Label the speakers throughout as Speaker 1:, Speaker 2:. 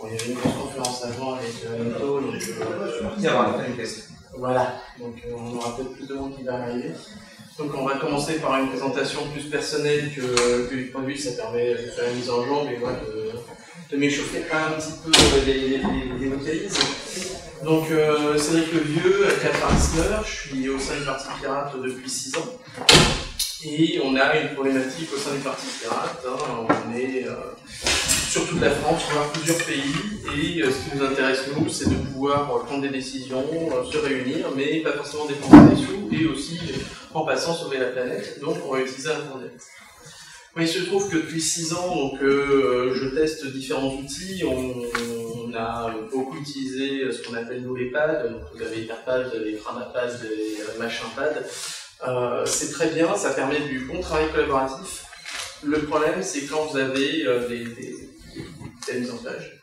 Speaker 1: Bon, il y avait une grosse conférence avant avec Anto, donc
Speaker 2: il y aura une question.
Speaker 1: Voilà, donc on aura peut-être plus de monde qui va arriver. Donc on va commencer par une présentation plus personnelle que du point de vue, ça permet de faire une mise en jambe et moi de m'échauffer un petit peu les vocalises. Donc Cédric Levieux, Catherine, je suis au sein du Parti Pirate depuis 6 ans. Et on a une problématique au sein du Parti Pirate, hein, on est sur toute la France, on a plusieurs pays, et ce qui nous intéresse nous, c'est de pouvoir prendre des décisions, se réunir, mais pas forcément dépenser des sous, et aussi en passant sauver la planète, donc on va utiliser Internet. Il se trouve que depuis 6 ans, donc, je teste différents outils. On a beaucoup utilisé ce qu'on appelle nous les pads. Donc, vous avez Hyperpad, vous avez Framapad, vous avez MachinPad. C'est très bien, ça permet du bon travail collaboratif. Le problème, c'est quand vous avez des mises en page,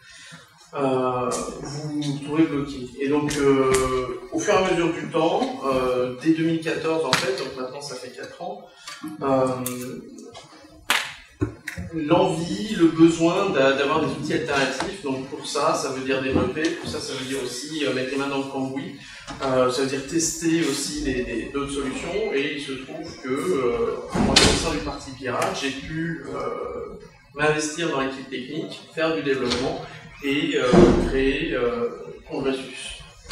Speaker 1: vous vous trouvez bloqué. Et donc, au fur et à mesure du temps, dès 2014 en fait, donc maintenant ça fait 4 ans, l'envie, le besoin d'avoir des outils alternatifs. Donc pour ça, ça veut dire développer, pour ça, ça veut dire aussi mettre les mains dans le cambouis, ça veut dire tester aussi d'autres solutions, et il se trouve que moi, au sein du Parti Pirate, j'ai pu m'investir dans l'équipe technique, faire du développement et créer Congressus.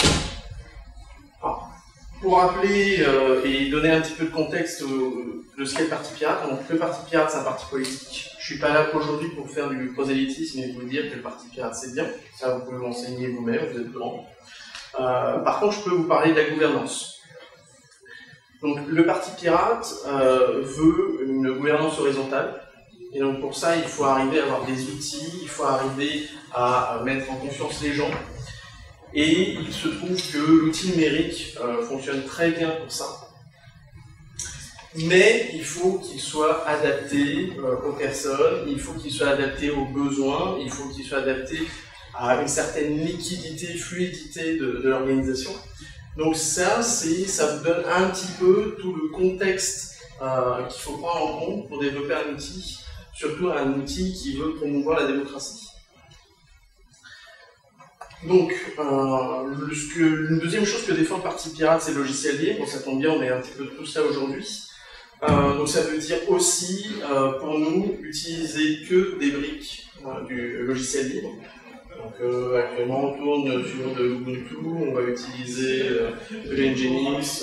Speaker 1: Pour rappeler et donner un petit peu de contexte de ce qu'est le Parti Pirate, donc le Parti Pirate c'est un parti politique. Je ne suis pas là aujourd'hui pour faire du prosélytisme et vous dire que le Parti Pirate c'est bien, ça vous pouvez m'enseigner vous-même, vous êtes grand. Par contre je peux vous parler de la gouvernance. Donc le Parti Pirate veut une gouvernance horizontale, et donc pour ça il faut arriver à avoir des outils, il faut arriver à mettre en confiance les gens. Et il se trouve que l'outil numérique fonctionne très bien pour ça. Mais il faut qu'il soit adapté aux personnes, il faut qu'il soit adapté aux besoins, il faut qu'il soit adapté à une certaine liquidité, fluidité de l'organisation. Donc ça vous donne un petit peu tout le contexte qu'il faut prendre en compte pour développer un outil, surtout un outil qui veut promouvoir la démocratie. Donc, une deuxième chose que défend le Parti Pirate, c'est le logiciel libre. Bon, ça tombe bien, on est un petit peu tous là aujourd'hui. Donc ça veut dire aussi, pour nous, utiliser que des briques du logiciel libre. Donc actuellement, on tourne sur de l'Ubuntu, on va utiliser de l'Nginx,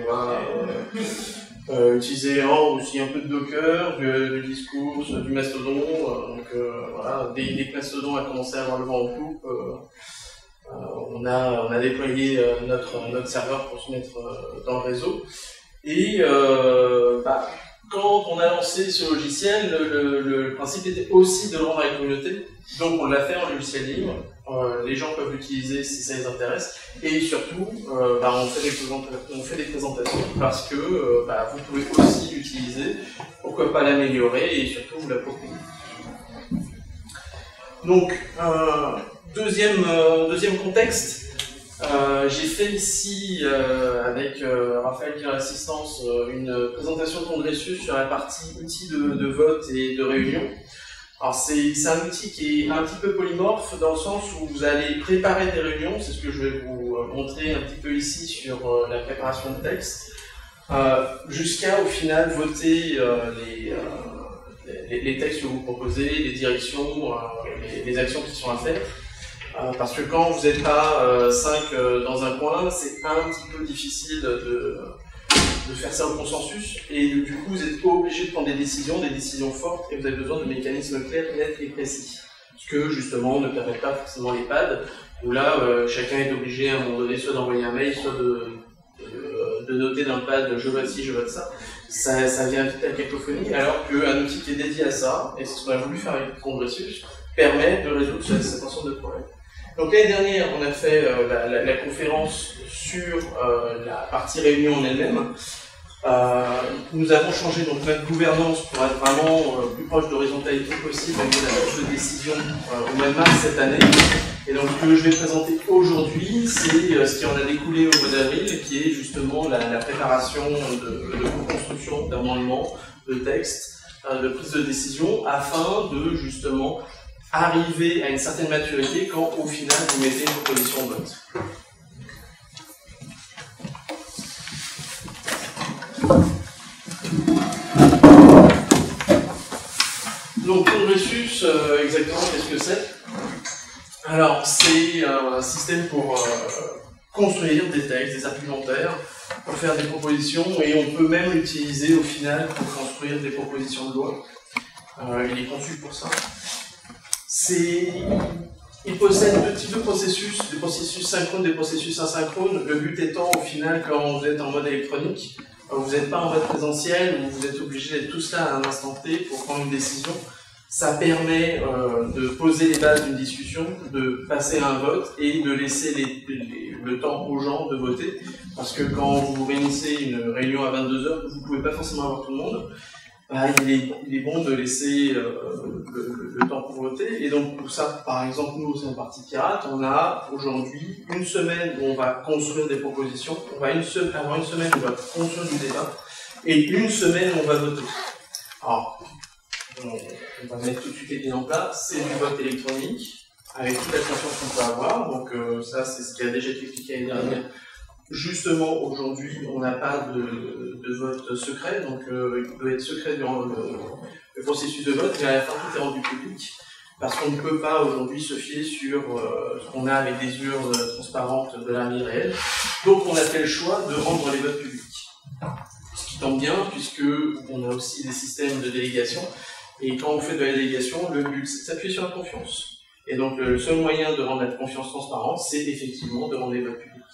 Speaker 1: on va utiliser aussi un peu de Docker, du discours, du Mastodon. Donc voilà, dès que Mastodon a commencé à avoir le vent en poupe, on a déployé notre serveur pour se mettre dans le réseau. Et quand on a lancé ce logiciel, le principe était aussi de le rendre à la communauté. Donc on l'a fait en logiciel libre. Les gens peuvent l'utiliser si ça les intéresse. Et surtout, on fait des présentations parce que vous pouvez aussi l'utiliser. Pourquoi pas l'améliorer et surtout vous l'approprier. Donc, deuxième contexte, j'ai fait ici, avec Raphaël qui est en assistance, une présentation de Congressus sur la partie outils de vote et de réunion. Alors c'est un outil qui est un petit peu polymorphe dans le sens où vous allez préparer des réunions, c'est ce que je vais vous montrer un petit peu ici sur la préparation de texte, jusqu'à au final voter les textes que vous proposez, les directions, les actions qui sont à faire. Parce que quand vous n'êtes pas 5 dans un coin, c'est un petit peu difficile de faire ça au consensus, et du coup vous êtes obligé de prendre des décisions fortes, et vous avez besoin de mécanismes clairs, nets et précis. Ce que justement ne permet pas forcément les pads, où là chacun est obligé à un moment donné soit d'envoyer un mail, soit de noter dans le pad je vote ci, je vote ça. Ça vient vite à la cacophonie, alors qu'un outil qui est dédié à ça, et c'est ce qu'on a voulu faire avec Congressus, permet de résoudre cet ensemble de problèmes. Donc l'année dernière, on a fait la conférence sur la partie réunion en elle-même. Nous avons changé donc notre gouvernance pour être vraiment plus proche d'horizontalité possible avec la prise de décision au mois de mars cette année. Et donc ce que je vais présenter aujourd'hui, c'est ce qui en a découlé au mois d'avril, qui est justement la préparation de construction d'amendements, de textes, de prise de décision, afin de justement arriver à une certaine maturité quand, au final, vous mettez une proposition de vote. Donc, Congressus, exactement, qu'est-ce que c'est? Alors, c'est un système pour construire des textes, des argumentaires, pour faire des propositions, et on peut même l'utiliser au final pour construire des propositions de loi. Il est conçu pour ça. Il possède deux types de processus, des processus synchrones, des processus asynchrones. Le but étant, au final, quand vous êtes en mode électronique, vous n'êtes pas en mode présentiel, où vous êtes obligé d'être tous là à un instant T pour prendre une décision. Ça permet de poser les bases d'une discussion, de passer à un vote et de laisser le temps aux gens de voter. Parce que quand vous réunissez une réunion à 22h, vous ne pouvez pas forcément avoir tout le monde. Il est bon de laisser le temps pour voter. Et donc pour ça, par exemple, nous, au sein du Parti Pirate, on a aujourd'hui une semaine où on va construire des propositions. On va avoir une semaine où on va construire du débat. Et une semaine où on va voter. Alors, on va mettre tout de suite les pieds en place, c'est du vote électronique, avec toute la confiance qu'on peut avoir, donc ça c'est ce qui a déjà été expliqué l'année dernière. Justement, aujourd'hui, on n'a pas de vote secret, donc il peut être secret durant le processus de vote, mais à la fin tout est rendu public, parce qu'on ne peut pas aujourd'hui se fier sur ce qu'on a avec des urnes transparentes de la vie réelle, donc on a fait le choix de rendre les votes publics. Ce qui tombe bien, puisqu'on a aussi des systèmes de délégation. Et quand on fait de la délégation, le but c'est de s'appuyer sur la confiance. Et donc le seul moyen de rendre la confiance transparente, c'est effectivement de rendre les votes publics.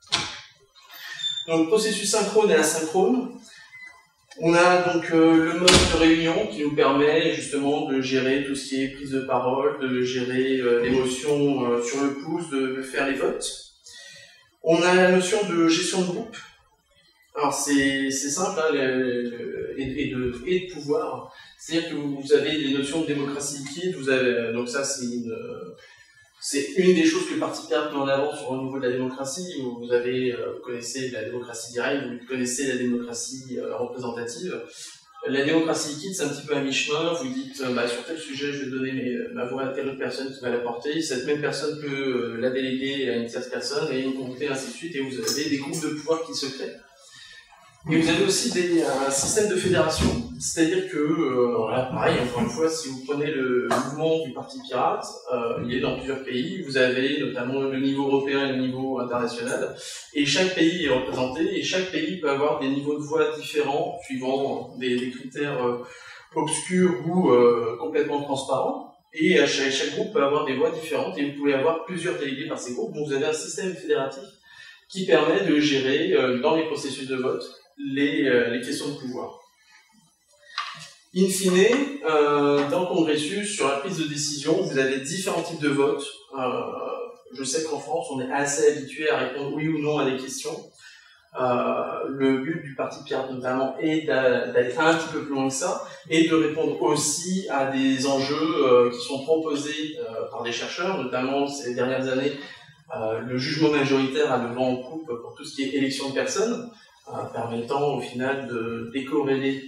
Speaker 1: Donc processus synchrone et asynchrone. On a donc le mode de réunion qui nous permet justement de gérer tout ce qui est prise de parole, de gérer l'émotion sur le pouce, de faire les votes. On a la notion de gestion de groupe. Alors c'est simple, hein, et de pouvoir. C'est-à-dire que vous avez les notions de démocratie liquide, donc ça c'est une des choses que le Parti Pirate met en avant sur le niveau de la démocratie, où vous connaissez la démocratie directe, vous connaissez la démocratie représentative. La démocratie liquide, c'est un petit peu à mi-chemin, vous dites sur tel sujet je vais donner ma voix à telle autre personne qui va la porter, cette même personne peut la déléguer à une tierce personne, et une communauté, ainsi de suite, et vous avez des groupes de pouvoir qui se créent. Et vous avez aussi un système de fédération, c'est-à-dire que, là, pareil, encore une fois, si vous prenez le mouvement du Parti Pirate, il est dans plusieurs pays, vous avez notamment le niveau européen et le niveau international, et chaque pays est représenté, et chaque pays peut avoir des niveaux de voix différents, suivant des critères obscurs ou complètement transparents, et chaque groupe peut avoir des voix différentes, et vous pouvez avoir plusieurs délégués par ces groupes, donc vous avez un système fédératif qui permet de gérer, dans les processus de vote, les questions de pouvoir. In fine, dans Congressus, sur la prise de décision, vous avez différents types de votes. Je sais qu'en France, on est assez habitué à répondre oui ou non à des questions. Le but du Parti Pirate notamment est d'aller un petit peu plus loin que ça, et de répondre aussi à des enjeux qui sont proposés par des chercheurs, notamment ces dernières années, le jugement majoritaire a le vent en poupe pour tout ce qui est élection de personnes, permettant au final de décorréler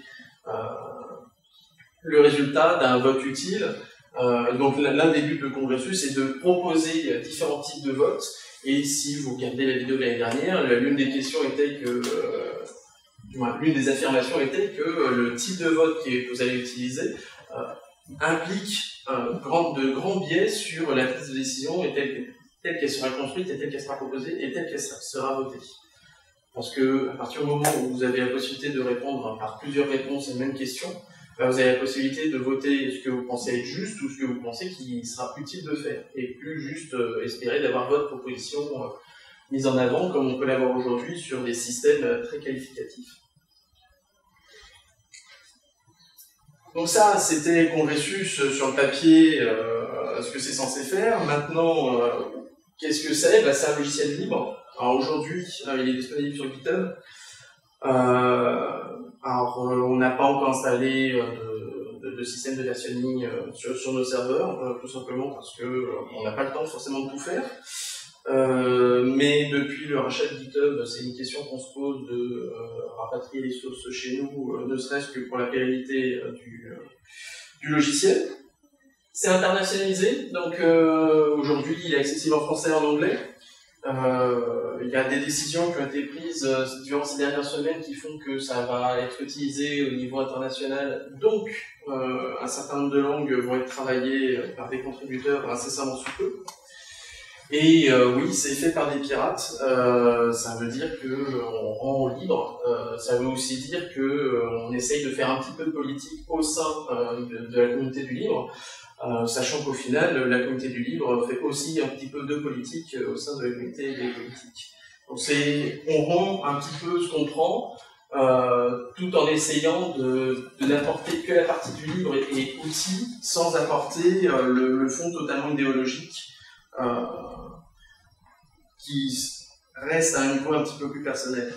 Speaker 1: le résultat d'un vote utile. Donc l'un des buts de Congressus est de proposer différents types de votes, et si vous regardez la vidéo de l'année dernière, l'une des questions était que, l'une des affirmations était que le type de vote que vous allez utiliser implique de grands biais sur la prise de décision, et telle qu'elle sera construite, et telle qu'elle sera proposée, et telle qu'elle sera votée. Parce que à partir du moment où vous avez la possibilité de répondre par plusieurs réponses à une même question, vous avez la possibilité de voter ce que vous pensez être juste ou ce que vous pensez qu'il sera utile de faire, et plus juste espérer d'avoir votre proposition mise en avant, comme on peut l'avoir aujourd'hui sur des systèmes très qualificatifs. Donc ça, c'était Congressus sur le papier, ce que c'est censé faire. Maintenant, qu'est-ce que c'est? C'est un logiciel libre. Alors aujourd'hui, il est disponible sur GitHub. On n'a pas encore installé de système de versionning sur nos serveurs, tout simplement parce qu'on n'a pas le temps forcément de tout faire. Mais depuis le rachat de GitHub, c'est une question qu'on se pose de rapatrier les sources chez nous, ne serait-ce que pour la pérennité du logiciel. C'est internationalisé, donc aujourd'hui il est accessible en français et en anglais. Il y a des décisions qui ont été prises durant ces dernières semaines qui font que ça va être utilisé au niveau international, donc un certain nombre de langues vont être travaillées par des contributeurs incessamment sous peu. Et oui, c'est fait par des pirates, ça veut dire qu'on rend libre, ça veut aussi dire qu'on essaye de faire un petit peu de politique au sein de la communauté du livre, sachant qu'au final, la communauté du livre fait aussi un petit peu de politique au sein de la communauté des politiques. Donc on rend un petit peu ce qu'on prend, tout en essayant de n'apporter que la partie du livre et outils, sans apporter le fond totalement idéologique, qui reste à un niveau un petit peu plus personnel.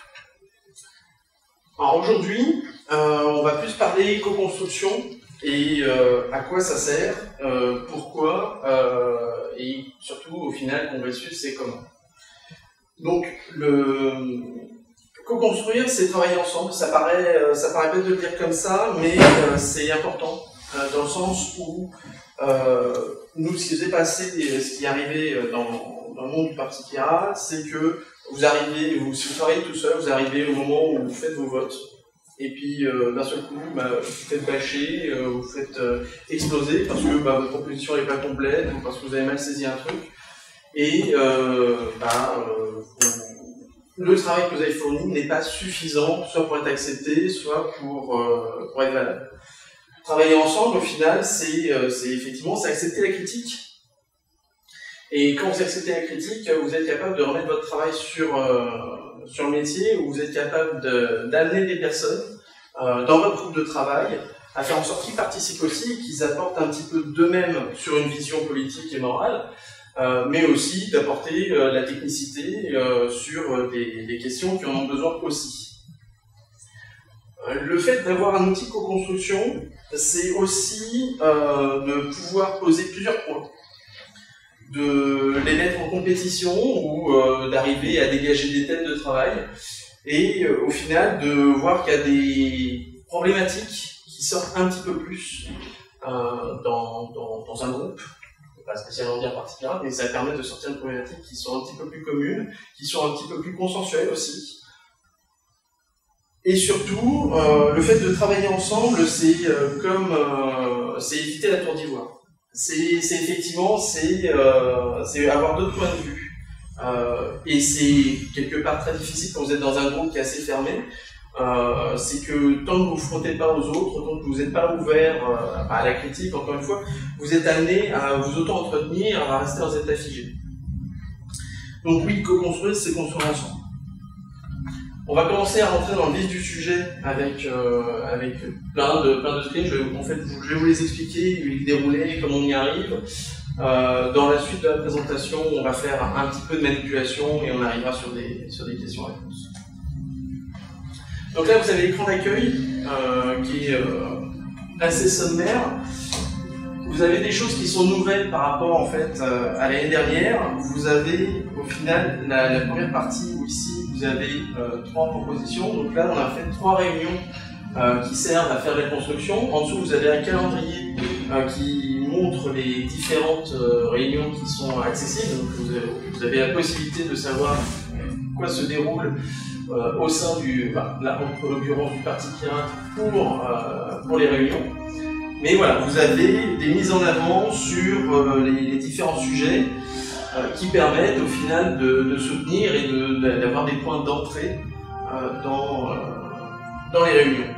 Speaker 1: Alors aujourd'hui, on va plus parler co-construction et à quoi ça sert, pourquoi, et surtout au final, Congresssus, c'est comment. Donc, co-construire, c'est travailler ensemble. Ça paraît bête de le dire comme ça, mais c'est important, dans le sens où nous, ce qui s'est passé, ce qui est arrivé dans le monde du Parti pirate, c'est que vous arrivez, si vous travaillez tout seul, vous arrivez au moment où vous faites vos votes, et puis d'un seul coup, vous faites bâcher, vous faites exploser parce que votre proposition n'est pas complète, ou parce que vous avez mal saisi un truc, et le travail que vous avez fourni n'est pas suffisant, soit pour être accepté, soit pour être valable. Travailler ensemble, au final, c'est effectivement accepter la critique. Et quand vous acceptez la critique, vous êtes capable de remettre votre travail sur le métier, où vous êtes capable d'amener des personnes dans votre groupe de travail à faire en sorte qu'ils participent aussi et qu'ils apportent un petit peu d'eux-mêmes sur une vision politique et morale, mais aussi d'apporter la technicité sur des questions qui en ont besoin aussi. Le fait d'avoir un outil de co-construction, c'est aussi de pouvoir poser plusieurs points, de les mettre en compétition ou d'arriver à dégager des thèmes de travail et au final de voir qu'il y a des problématiques qui sortent un petit peu plus dans un groupe, pas spécialement dire Parti pirate, mais ça permet de sortir des problématiques qui sont un petit peu plus communes, qui sont un petit peu plus consensuelles aussi. Et surtout, le fait de travailler ensemble, c'est éviter la tour d'ivoire. C'est effectivement avoir d'autres points de vue. Et c'est quelque part très difficile quand vous êtes dans un groupe qui est assez fermé. C'est que tant que vous ne vous frottez pas aux autres, tant que vous n'êtes pas ouvert à la critique, encore une fois, vous êtes amené à vous auto-entretenir, à rester dans cet état figé. Donc oui, co-construire, c'est construire ensemble. On va commencer à rentrer dans le vif du sujet avec plein de screens. Je vais vous les expliquer, les dérouler, comment on y arrive. Dans la suite de la présentation, on va faire un petit peu de manipulation et on arrivera sur des questions-réponses. Donc là, vous avez l'écran d'accueil qui est assez sommaire. Vous avez des choses qui sont nouvelles par rapport en fait à l'année dernière. Vous avez au final la première partie où ici vous avez 3 propositions. Donc là, on a fait 3 réunions qui servent à faire de la construction. En dessous, vous avez un calendrier qui montre les différentes réunions qui sont accessibles. Donc vous avez la possibilité de savoir quoi se déroule au sein en l'occurrence du Parti pirate pour les réunions. Mais voilà, vous avez des mises en avant sur les différents sujets qui permettent au final de soutenir et d'avoir des points d'entrée dans les réunions.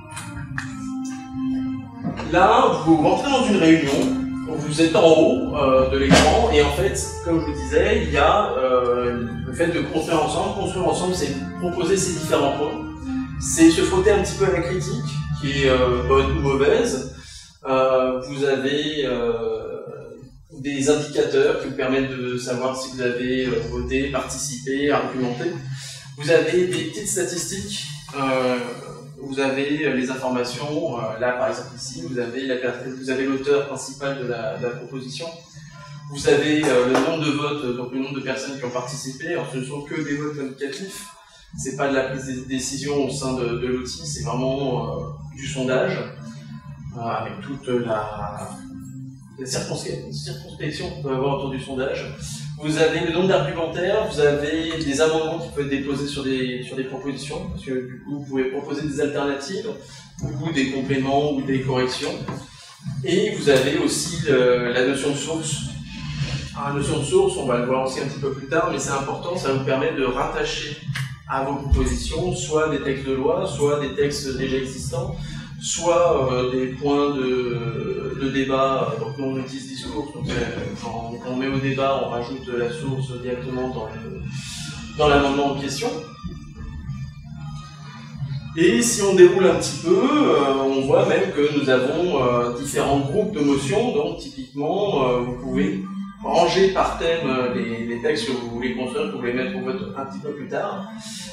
Speaker 1: Là, vous rentrez dans une réunion, vous êtes en haut de l'écran, et en fait, comme je vous disais, il y a le fait de construire ensemble. Construire ensemble, c'est proposer ces différents points. C'est se frotter un petit peu à la critique, qui est bonne ou mauvaise. Vous avez des indicateurs qui vous permettent de savoir si vous avez voté, participé, argumenté. Vous avez des petites statistiques. Vous avez les informations, là par exemple ici, vous avez l'auteur principal de la proposition, vous avez le nombre de votes, donc le nombre de personnes qui ont participé. Alors ce ne sont que des votes indicatifs, c'est pas de la prise de décision au sein de l'outil, c'est vraiment du sondage, avec toute la circonspection qu'on peut avoir autour du sondage. Vous avez le nombre d'argumentaires, vous avez des amendements qui peuvent être déposés sur des propositions, parce que du coup vous pouvez proposer des alternatives, ou des compléments, ou des corrections. Et vous avez aussi la notion de source. Alors, la notion de source, on va le voir aussi un petit peu plus tard, mais c'est important, ça vous permet de rattacher à vos propositions soit des textes de loi, soit des textes déjà existants, soit des points de débat. Donc nous on utilise discours, donc quand on met au débat, on rajoute la source directement dans l'amendement en question. Et si on déroule un petit peu, on voit même que nous avons différents groupes de motions, donc typiquement vous pouvez ranger par thème les textes que vous voulez construire, que vous voulez mettre au vote un petit peu plus tard.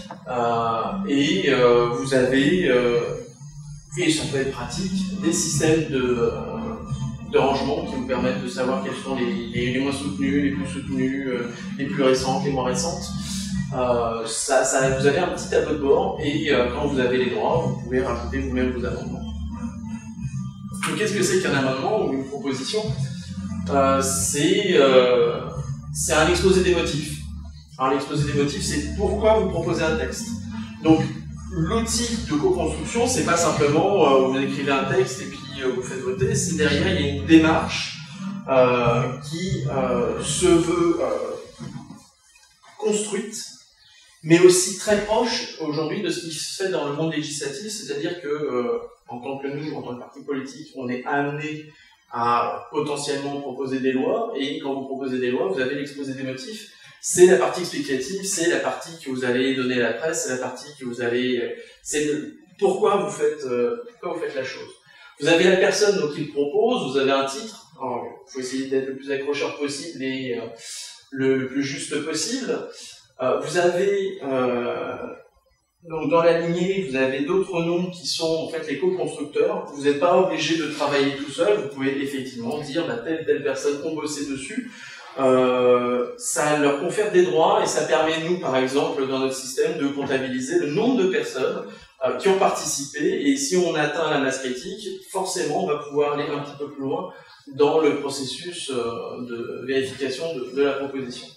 Speaker 1: Vous avez, et ça peut être pratique, des systèmes de rangement qui vous permettent de savoir quels sont les moins soutenus, les plus soutenus, les plus récentes, les moins récentes. Vous avez un petit tableau de bord et quand vous avez les droits, vous pouvez rajouter vous-même vos amendements. Donc qu'est-ce que c'est qu'un amendement ou une proposition? C'est un exposé des motifs. Alors l'exposé des motifs, c'est pourquoi vous proposez un texte. Donc l'outil de co-construction, c'est pas simplement vous écrivez un texte et puis vous faites voter, c'est derrière il y a une démarche qui se veut construite, mais aussi très proche aujourd'hui de ce qui se fait dans le monde législatif, c'est-à-dire que en tant que nous, en tant que parti politique, on est amené à potentiellement proposer des lois, et quand vous proposez des lois, vous avez l'exposé des motifs. C'est la partie explicative, c'est la partie que vous allez donner à la presse, c'est la partie que vous allez... C'est pourquoi vous faites la chose. Vous avez la personne donc, qui le propose, vous avez un titre, il faut essayer d'être le plus accrocheur possible et le plus juste possible. Vous avez... Donc dans la lignée, vous avez d'autres noms qui sont en fait les co-constructeurs. Vous n'êtes pas obligé de travailler tout seul, vous pouvez effectivement dire telle personne ont bossé dessus. Ça leur confère des droits et ça permet nous, par exemple, dans notre système, de comptabiliser le nombre de personnes qui ont participé. Et si on atteint la masse critique, forcément, on va pouvoir aller un petit peu plus loin dans le processus de vérification de la proposition.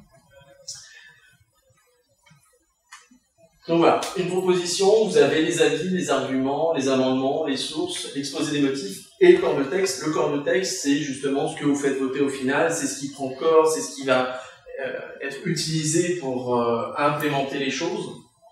Speaker 1: Donc voilà, une proposition, vous avez les avis, les arguments, les amendements, les sources, l'exposé des motifs et le corps de texte. Le corps de texte, c'est justement ce que vous faites voter au final, c'est ce qui prend corps, c'est ce qui va être utilisé pour implémenter les choses.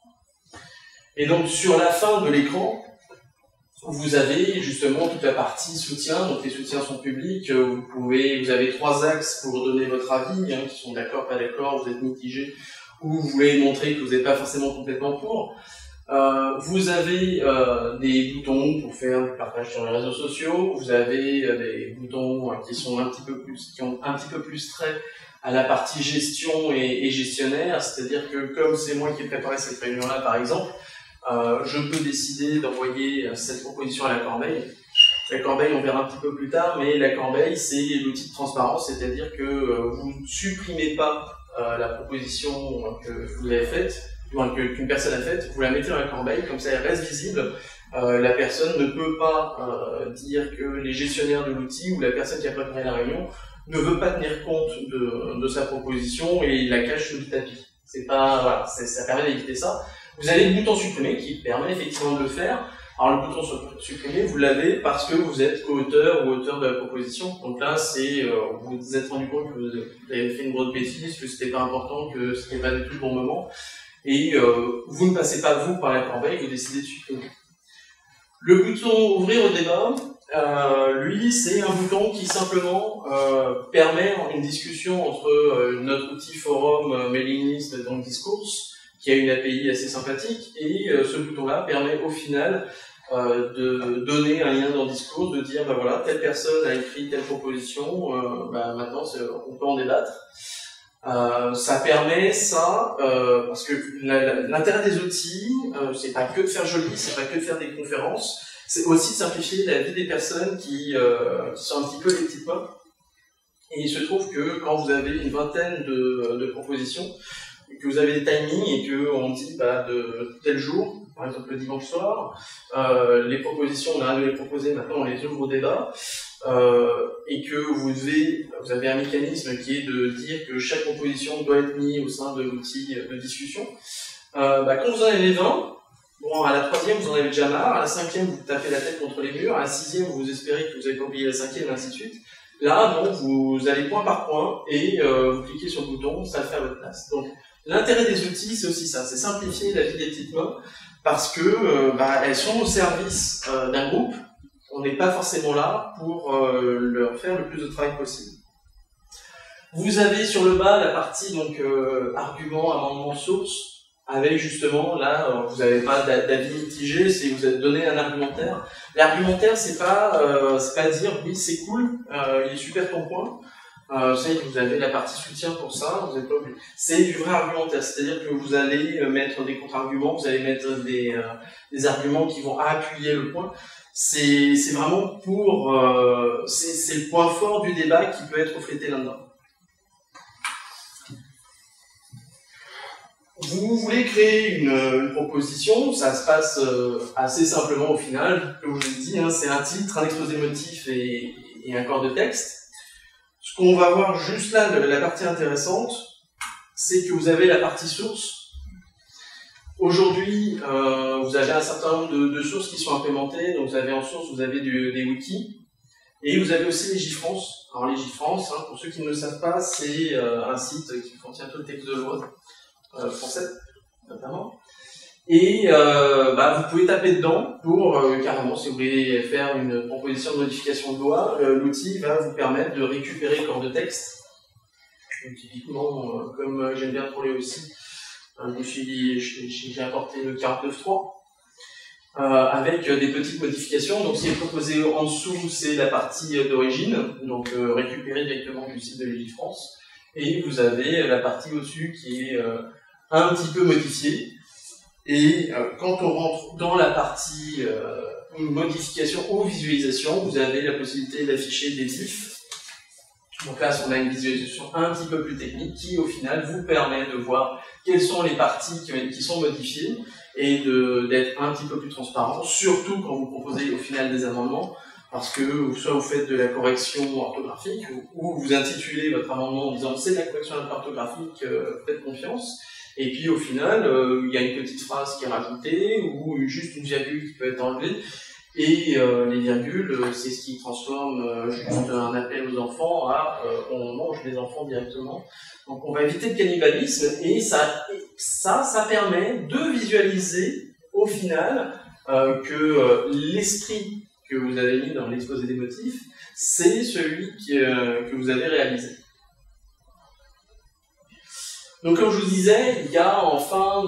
Speaker 1: Et donc sur la fin de l'écran, vous avez justement toute la partie soutien, donc les soutiens sont publics, vous avez 3 axes pour donner votre avis, qui sont d'accord, pas d'accord, vous êtes mitigé, ou vous voulez montrer que vous n'êtes pas forcément complètement pour. Vous avez des boutons pour faire du partage sur les réseaux sociaux, vous avez des boutons qui ont un petit peu plus trait à la partie gestion et gestionnaire, c'est-à-dire que comme c'est moi qui ai préparé cette réunion-là par exemple, je peux décider d'envoyer cette proposition à la corbeille. La corbeille, on verra un petit peu plus tard, mais la corbeille, c'est l'outil de transparence, c'est-à-dire que vous ne supprimez pas la proposition que vous avez faite, qu'une personne a faite, vous la mettez dans la corbeille, comme ça elle reste visible. La personne ne peut pas dire que les gestionnaires de l'outil ou la personne qui a préparé la réunion ne veut pas tenir compte de sa proposition et il la cache sous le tapis. C'est pas, voilà, ça permet d'éviter ça. Vous avez le bouton supprimer qui permet effectivement de le faire. Alors le bouton supprimer, vous l'avez parce que vous êtes co-auteur ou auteur de la proposition. Donc là, vous vous êtes rendu compte que vous avez fait une grosse bêtise, que c'était pas important, que c'était pas du tout le bon moment. Et vous ne passez pas vous par la corbeille, vous décidez de supprimer. Le bouton ouvrir au débat, lui, c'est un bouton qui simplement permet une discussion entre notre outil forum mailing list, donc Discourse, qui a une API assez sympathique, et ce bouton-là permet au final de donner un lien dans Discourse, de dire bah voilà, telle personne a écrit telle proposition, maintenant on peut en débattre. Ça permet ça, parce que l'intérêt des outils, c'est pas que de faire joli, c'est pas que de faire des conférences, c'est aussi de simplifier la vie des personnes qui sont un petit peu les petites mains. Et il se trouve que quand vous avez une vingtaine de propositions, que vous avez des timings et qu'on dit de tel jour, par exemple le dimanche soir, les propositions, on arrête de les proposer, maintenant on les ouvre au débat. et que vous avez un mécanisme qui est de dire que chaque proposition doit être mise au sein de l'outil de discussion, quand vous en avez 20, bon, à la 3e, vous en avez déjà marre, à la 5e, vous tapez la tête contre les murs, à la 6e, vous espérez que vous n'avez pas oublié la 5e, et ainsi de suite. Là, non, vous allez point par point, et vous cliquez sur le bouton, ça le fait à votre place. Donc, l'intérêt des outils, c'est aussi ça, c'est simplifier la vie des petites mains, parce que elles sont au service d'un groupe. On n'est pas forcément là pour leur faire le plus de travail possible. Vous avez sur le bas la partie donc argument, amendement, source, avec justement là, vous n'avez pas d'avis mitigé, c'est vous avez donné un argumentaire. L'argumentaire, c'est pas dire oui c'est cool, il est super ton point. Vous avez la partie soutien pour ça, vous êtes pas obligé. C'est du vrai argumentaire, c'est-à-dire que vous allez mettre des contre-arguments, vous allez mettre des arguments qui vont appuyer le point. C'est vraiment pour... c'est le point fort du débat qui peut être reflété là-dedans. Vous voulez créer une proposition, ça se passe assez simplement au final. Comme je vous l'ai dit, hein, c'est un titre, un exposé motif et un corps de texte. Ce qu'on va voir juste là, la partie intéressante, c'est que vous avez la partie source. Aujourd'hui, vous avez un certain nombre de sources qui sont implémentées. Donc vous avez en source, vous avez des wikis. Et vous avez aussi Légifrance. Alors Légifrance, hein, pour ceux qui ne le savent pas, c'est un site qui contient tout le texte de loi français, notamment. Et vous pouvez taper dedans pour, carrément, si vous voulez faire une proposition de modification de loi, l'outil va vous permettre de récupérer le corps de texte. Donc, typiquement, comme j'aime bien troller aussi, j'ai apporté le 49.3 avec des petites modifications. Donc, ce qui est proposé en dessous, c'est la partie d'origine, donc récupérée directement du site de Légifrance. Et vous avez la partie au-dessus qui est un petit peu modifiée. Et quand on rentre dans la partie modification ou visualisation, vous avez la possibilité d'afficher des diffs. Donc là, on a une visualisation un petit peu plus technique qui, au final, vous permet de voir quelles sont les parties qui sont modifiées et d'être un petit peu plus transparent, surtout quand vous proposez au final des amendements, parce que soit vous faites de la correction orthographique ou vous intitulez votre amendement en disant c'est de la correction orthographique, faites confiance. Et puis au final, il y a une petite phrase qui est rajoutée ou juste une virgule qui peut être enlevée. Et les virgules, c'est ce qui transforme juste un appel aux enfants à on mange les enfants directement. Donc on va éviter le cannibalisme et ça permet de visualiser au final que l'esprit que vous avez mis dans l'exposé des motifs, c'est celui que vous avez réalisé. Donc comme je vous disais, il y a en fin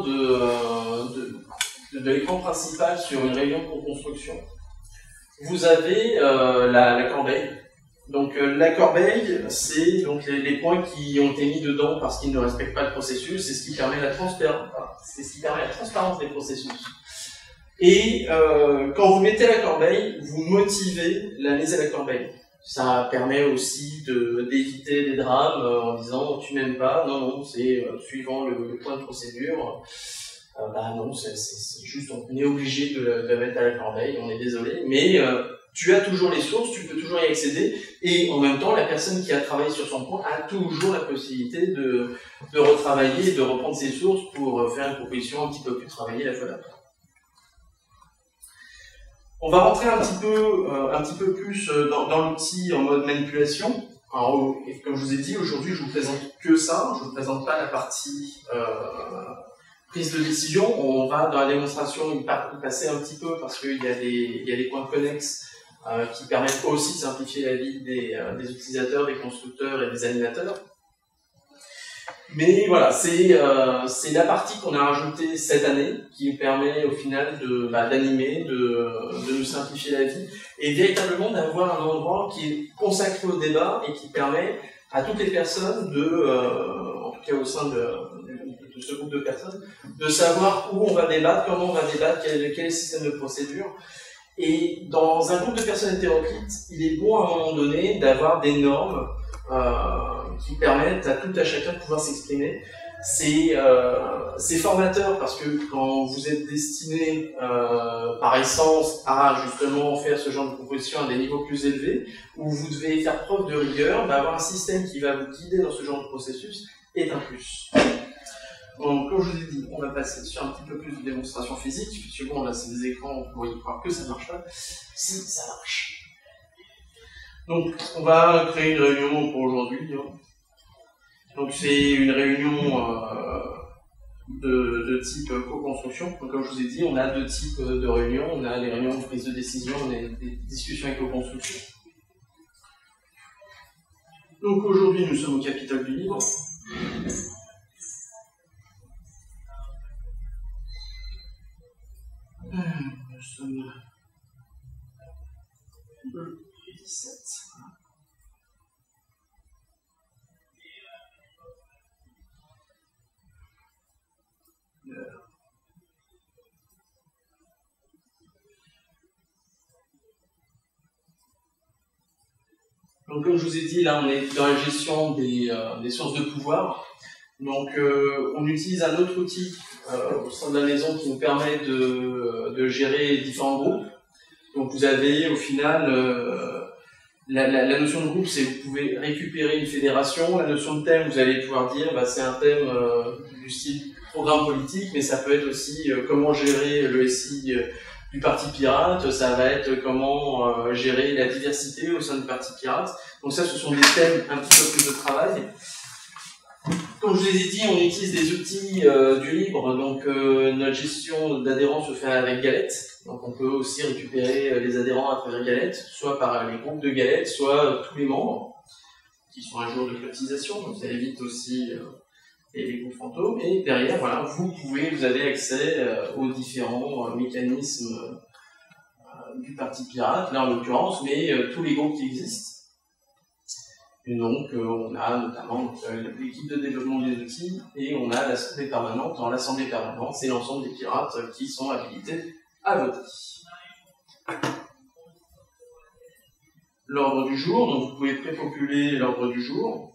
Speaker 1: de l'écran principal sur une réunion de co-construction, vous avez la corbeille. Donc la corbeille, c'est donc les points qui ont été mis dedans parce qu'ils ne respectent pas le processus, c'est ce qui permet la transparence des processus. Et quand vous mettez la corbeille, vous motivez la mise à la corbeille. Ça permet aussi d'éviter des drames en disant tu n'aimes pas, non, c'est suivant le point de procédure. Non, c'est juste on est obligé de mettre à la corbeille, on est désolé, mais tu as toujours les sources, tu peux toujours y accéder, et en même temps, la personne qui a travaillé sur son point a toujours la possibilité de retravailler, de reprendre ses sources pour faire une proposition un petit peu plus travaillée la fois d'après. On va rentrer un petit peu plus dans l'outil en mode manipulation. Alors, comme je vous ai dit, aujourd'hui, je vous présente que ça, je ne vous présente pas la partie prise de décision. On va dans la démonstration y passer un petit peu parce qu'il y a des points connexes qui permettent aussi de simplifier la vie des utilisateurs, des constructeurs et des animateurs. Mais voilà, c'est la partie qu'on a rajoutée cette année qui permet au final d'animer, de nous simplifier la vie et véritablement d'avoir un endroit qui est consacré au débat et qui permet à toutes les personnes en tout cas au sein de ce groupe de personnes, de savoir où on va débattre, comment on va débattre, quel est le système de procédure. Et dans un groupe de personnes hétéroclites, il est bon à un moment donné d'avoir des normes qui permettent à tout à chacun de pouvoir s'exprimer. C'est formateur parce que quand vous êtes destiné par essence à justement faire ce genre de proposition à des niveaux plus élevés, où vous devez faire preuve de rigueur, bah, avoir un système qui va vous guider dans ce genre de processus est un plus. Donc, comme je vous ai dit, on va passer sur un petit peu plus de démonstration physique, puisque bon, là c'est des écrans, vous pourriez croire que ça ne marche pas. Si, ça marche. Donc, on va créer une réunion pour aujourd'hui. Donc, c'est une réunion de type co-construction. Donc, comme je vous ai dit, on a deux types de réunions. On a les réunions de prise de décision, on a des discussions avec co-construction. Donc, aujourd'hui, nous sommes au Capitole du Libre. Nous sommes le 17. Donc, comme je vous ai dit, là, on est dans la gestion des sources de pouvoir. Donc, on utilise un autre outil au sein de la maison qui nous permet de gérer différents groupes. Donc, vous avez au final la notion de groupe, c'est vous pouvez récupérer une fédération. La notion de thème, vous allez pouvoir dire, bah, c'est un thème du style programme politique, mais ça peut être aussi comment gérer le SI du Parti Pirate, ça va être comment gérer la diversité au sein du Parti Pirate. Donc ça, ce sont des thèmes un petit peu plus de travail. Comme je vous ai dit, on utilise des outils du libre, donc notre gestion d'adhérents se fait avec Galette. Donc on peut aussi récupérer les adhérents à travers Galette, soit par les groupes de Galette, soit tous les membres, qui sont à jour de cotisation, donc ça évite aussi les groupes fantômes. Et derrière, voilà, vous avez accès aux différents mécanismes du Parti Pirate, là en l'occurrence, mais tous les groupes qui existent. Et donc, on a notamment l'équipe de développement des outils et on a l'Assemblée permanente. Dans l'Assemblée permanente, c'est l'ensemble des pirates qui sont habilités à voter. L'ordre du jour, donc vous pouvez prépopuler l'ordre du jour.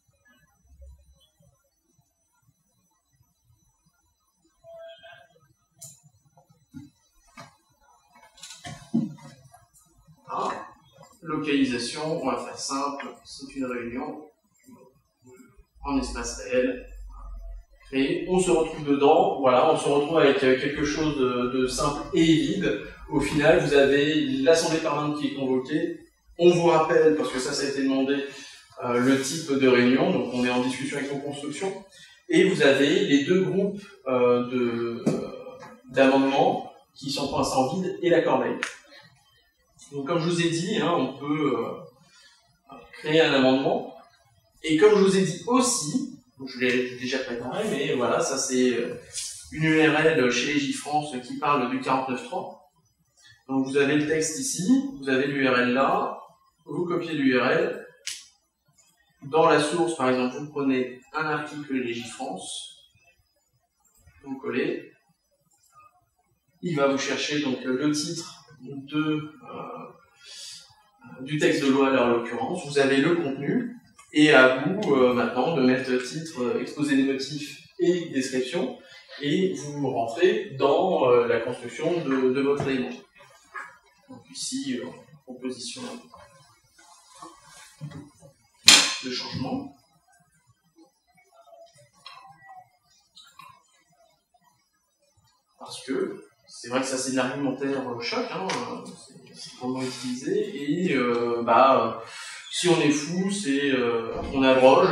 Speaker 1: Localisation, on va faire simple, c'est une réunion en espace réel créé. On se retrouve dedans, voilà, on se retrouve avec quelque chose de simple et vide. Au final, vous avez l'Assemblée permanente qui est convoquée. On vous rappelle, parce que ça a été demandé, le type de réunion, donc on est en discussion avec co-construction. Et vous avez les deux groupes d'amendements qui sont pour l'instant vides et la corbeille. Donc comme je vous ai dit, hein, on peut créer un amendement. Et comme je vous ai dit aussi, donc je l'ai déjà préparé, mais voilà, ça c'est une URL chez Legifrance qui parle du 49.3. Donc vous avez le texte ici, vous avez l'URL là, vous copiez l'URL. Dans la source, par exemple, vous prenez un article Legifrance, vous collez. Il va vous chercher donc le titre du texte de loi, là, en l'occurrence. Vous avez le contenu, et à vous maintenant de mettre titre, exposé des motifs et description, et vous rentrez dans la construction de votre élément. Donc ici, proposition de changement. Parce que c'est vrai que ça c'est de l'argumentaire choc, hein, c'est vraiment utilisé, et si on est fou, c'est on abroge,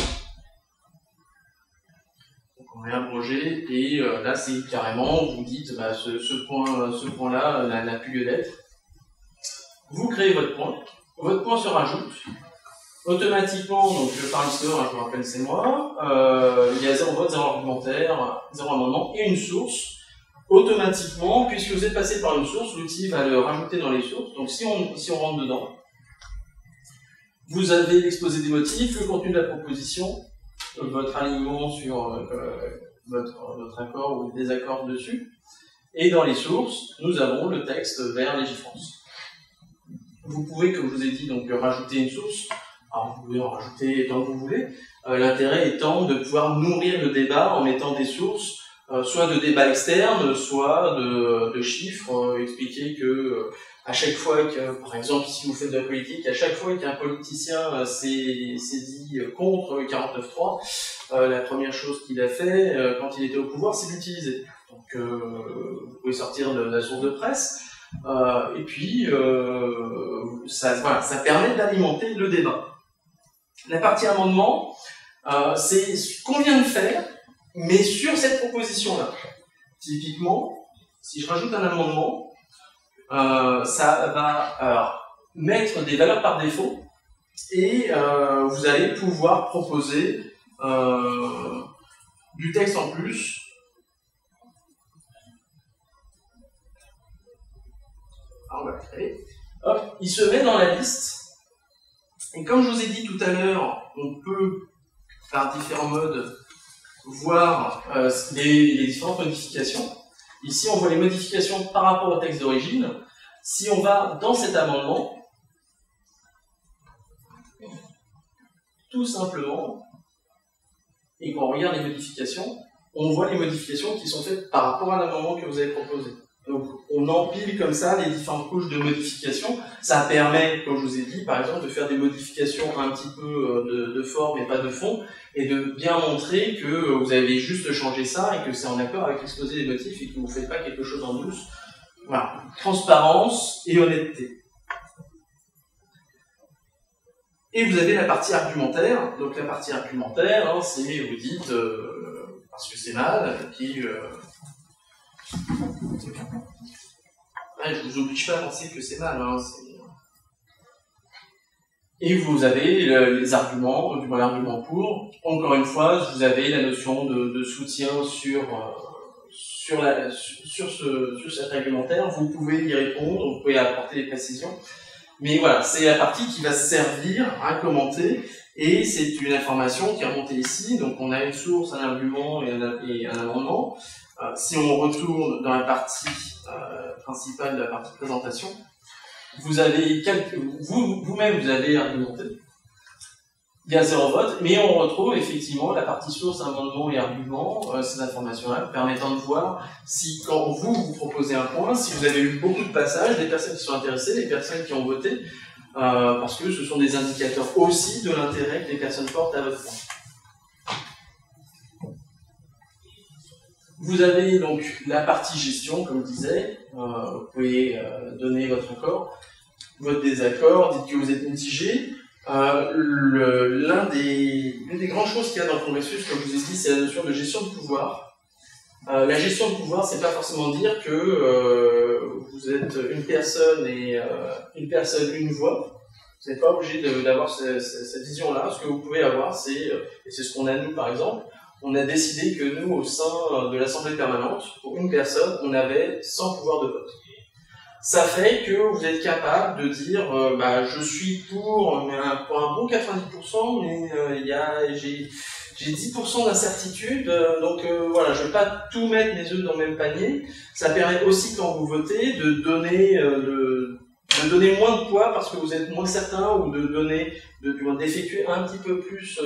Speaker 1: donc on est abrogé, et là c'est carrément, vous dites ce point-là n'a plus lieu d'être. Vous créez votre point se rajoute, automatiquement, donc par l'histoire, je vous rappelle c'est moi, il y a 0 vote, 0 argumentaire, 0 amendement, et une source. Automatiquement, puisque vous êtes passé par une source, l'outil va le rajouter dans les sources. Donc si on rentre dedans, vous avez l'exposé des motifs, le contenu de la proposition, votre alignement sur votre accord ou désaccord dessus, et dans les sources, nous avons le texte vers Legifrance. Vous pouvez, comme je vous ai dit, donc rajouter une source. Alors vous pouvez en rajouter tant que vous voulez. L'intérêt étant de pouvoir nourrir le débat en mettant des sources, soit de débats externes, soit de chiffres, expliquer que à chaque fois que, par exemple, si vous faites de la politique, à chaque fois qu'un politicien s'est dit contre 49.3, la première chose qu'il a fait quand il était au pouvoir, c'est l'utiliser. Donc vous pouvez sortir de la source de presse, et puis ça permet d'alimenter le débat. La partie amendement, c'est ce qu'on vient de faire, mais sur cette proposition-là. Typiquement, si je rajoute un amendement, ça va mettre des valeurs par défaut, et vous allez pouvoir proposer du texte en plus. Alors, on va le créer. Hop, il se met dans la liste. Et comme je vous ai dit tout à l'heure, on peut, par différents modes, voir les différentes modifications. Ici, on voit les modifications par rapport au texte d'origine. Si on va dans cet amendement, tout simplement, et qu'on regarde les modifications, on voit les modifications qui sont faites par rapport à l'amendement que vous avez proposé. Donc, on empile comme ça les différentes couches de modifications. Ça permet, comme je vous ai dit, par exemple, de faire des modifications un petit peu de forme et pas de fond, et de bien montrer que vous avez juste changé ça et que c'est en accord avec l'exposé des motifs et que vous ne faites pas quelque chose en douce. Voilà. Transparence et honnêteté. Et vous avez la partie argumentaire. Donc, la partie argumentaire, hein, c'est, vous dites, parce que c'est mal, et puis... Ouais, je vous oblige pas à penser que c'est mal. Hein, et vous avez les arguments, du moins l'argument pour. Encore une fois, vous avez la notion de soutien sur cet argumentaire. Vous pouvez y répondre, vous pouvez apporter des précisions. Mais voilà, c'est la partie qui va servir à commenter. Et c'est une information qui est remontée ici. Donc on a une source, un argument et un amendement. Si on retourne dans la partie principale de la partie présentation, vous avez vous-même vous avez argumenté. Il y a 0 vote, mais on retrouve effectivement la partie source, amendement et argument, ces informations-là, permettant de voir si, quand vous proposez un point, si vous avez eu beaucoup de passages, des personnes qui sont intéressées, des personnes qui ont voté, parce que ce sont des indicateurs aussi de l'intérêt que les personnes portent à votre point. Vous avez donc la partie gestion, comme je disais, vous pouvez donner votre accord, votre désaccord, dites que vous êtes mitigé. L'une des grandes choses qu'il y a dans le processus, comme je vous ai dit, c'est la notion de gestion de pouvoir. La gestion de pouvoir, c'est pas forcément dire que vous êtes une personne et une voix. Vous n'êtes pas obligé d'avoir cette vision-là. Ce que vous pouvez avoir, et c'est ce qu'on a nous par exemple, on a décidé que nous, au sein de l'Assemblée permanente, pour une personne, on avait 100 pouvoirs de vote. Ça fait que vous êtes capable de dire je suis pour un bon 90%, mais j'ai 10% d'incertitude, donc voilà, je ne vais pas tout mettre mes œufs dans le même panier. Ça permet aussi, quand vous votez, de donner moins de poids parce que vous êtes moins certain, ou d'effectuer un petit peu plus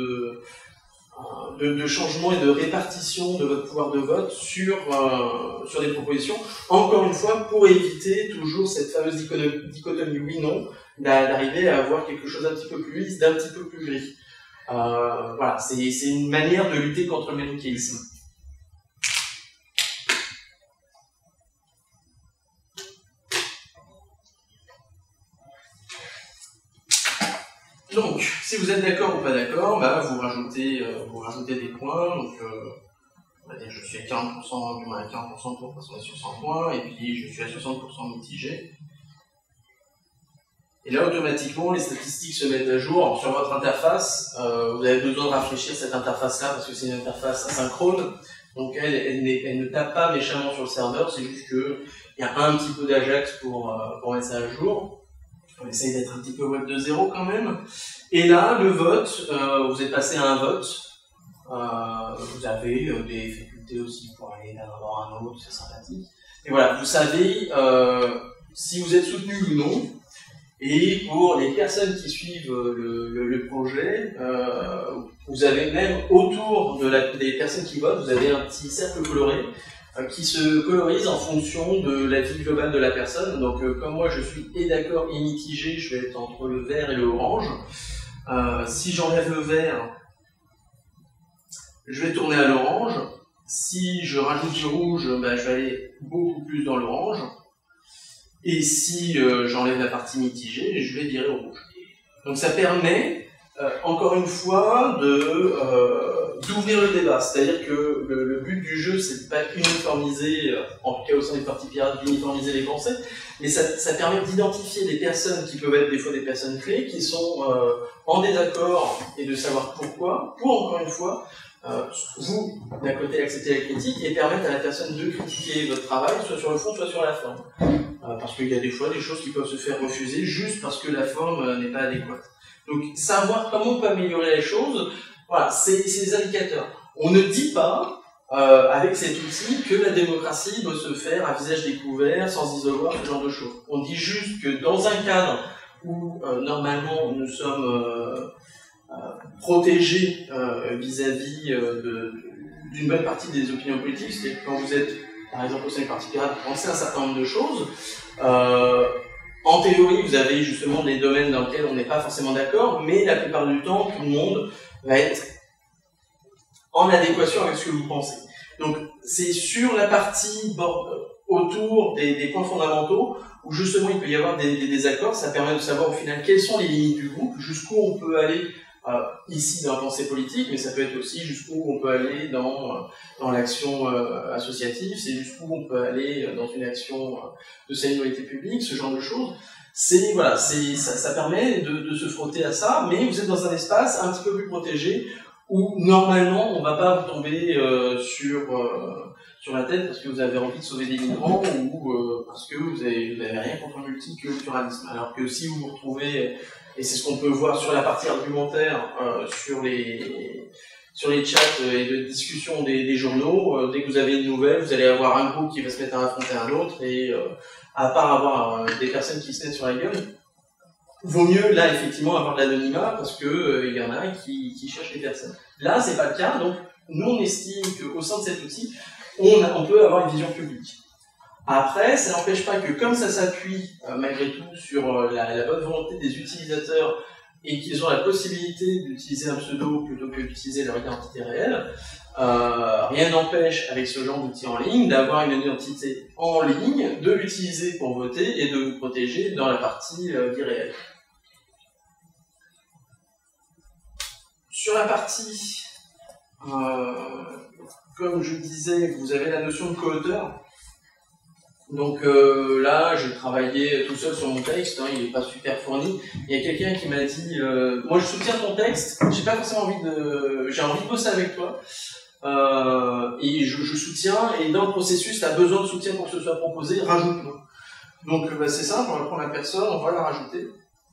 Speaker 1: de changement et de répartition de votre pouvoir de vote sur des propositions, encore une fois, pour éviter toujours cette fameuse dichotomie oui-non, d'arriver à avoir quelque chose d'un petit peu plus lisse, d'un petit peu plus gris. Voilà, c'est une manière de lutter contre le manichéisme. Donc, si vous êtes d'accord ou pas d'accord, vous rajoutez des points. Donc, on va dire je suis à 40%, du moins à 40% pour parce qu'on est sur 100 points, et puis je suis à 60% mitigé. Et là, automatiquement, les statistiques se mettent à jour. Alors, sur votre interface, vous avez besoin de rafraîchir cette interface-là parce que c'est une interface asynchrone. Donc, elle ne tape pas méchamment sur le serveur, c'est juste qu'il y a un petit peu d'Ajax pour mettre ça à jour. On essaye d'être un petit peu web de 0 quand même. Et là, le vote, vous êtes passé à un vote. Vous avez des facultés aussi pour aller d'un endroit à un autre, c'est sympathique. Et voilà, vous savez si vous êtes soutenu ou non. Et pour les personnes qui suivent le projet, vous avez même autour des personnes qui votent, vous avez un petit cercle coloré qui se colorise en fonction de la vie globale de la personne. Donc comme moi je suis et d'accord et mitigé, je vais être entre le vert et le orange. Si j'enlève le vert, je vais tourner à l'orange. Si je rajoute du rouge, ben, je vais aller beaucoup plus dans l'orange. Et si j'enlève la partie mitigée, je vais virer au rouge. Donc ça permet, encore une fois, d'ouvrir le débat. C'est-à-dire que le but du jeu, c'est de pas uniformiser, en tout cas au sein des parties pirates, d'uniformiser les pensées, mais ça permet d'identifier des personnes qui peuvent être des fois des personnes clés, qui sont en désaccord, et de savoir pourquoi, pour encore une fois, vous, d'un côté, accepter la critique et permettre à la personne de critiquer votre travail, soit sur le fond, soit sur la forme. Parce qu'il y a des fois des choses qui peuvent se faire refuser juste parce que la forme n'est pas adéquate. Donc, savoir comment on peut améliorer les choses, voilà, c'est des indicateurs. On ne dit pas, avec cet outil, que la démocratie doit se faire à visage découvert, sans isoloir, ce genre de choses. On dit juste que dans un cadre où, normalement, nous sommes protégés vis-à-vis d'une bonne partie des opinions politiques, c'est-à-dire que quand vous êtes, par exemple, au sein des partis pirates, vous pensez à un certain nombre de choses. En théorie, vous avez justement des domaines dans lesquels on n'est pas forcément d'accord, mais la plupart du temps, tout le monde va être en adéquation avec ce que vous pensez. Donc, c'est sur la partie autour des points fondamentaux où justement il peut y avoir des désaccords. Ça permet de savoir au final quelles sont les limites du groupe, jusqu'où on peut aller ici dans la pensée politique, mais ça peut être aussi jusqu'où on peut aller dans l'action associative, c'est jusqu'où on peut aller dans une action de salubrité publique, ce genre de choses. Voilà, ça permet de se frotter à ça, mais vous êtes dans un espace un petit peu plus protégé où normalement on ne va pas vous tomber sur la tête parce que vous avez envie de sauver des migrants ou parce que vous avez rien contre le multiculturalisme. Alors que si vous vous retrouvez, et c'est ce qu'on peut voir sur la partie argumentaire, sur les chats et de discussion des journaux, dès que vous avez une nouvelle, vous allez avoir un groupe qui va se mettre à affronter un autre, et à part avoir des personnes qui se mettent sur la gueule, vaut mieux là effectivement avoir de l'anonymat parce que il y en a qui cherchent les personnes. Là, c'est pas le cas, donc nous on estime qu'au sein de cet outil, on peut avoir une vision publique. Après, ça n'empêche pas que comme ça s'appuie malgré tout sur la bonne volonté des utilisateurs et qu'ils ont la possibilité d'utiliser un pseudo plutôt que d'utiliser leur identité réelle, rien n'empêche avec ce genre d'outil en ligne d'avoir une identité en ligne, de l'utiliser pour voter et de vous protéger dans la partie vie réelle. Sur la partie, comme je disais, vous avez la notion de co-auteur. Donc là, j'ai travaillé tout seul sur mon texte, hein, il n'est pas super fourni. Il y a quelqu'un qui m'a dit moi je soutiens ton texte, j'ai pas forcément j'ai envie de bosser avec toi. Et je soutiens, et dans le processus, tu as besoin de soutien pour que ce soit proposé, rajoute-le. Donc c'est simple, on va prendre la personne, on va la rajouter.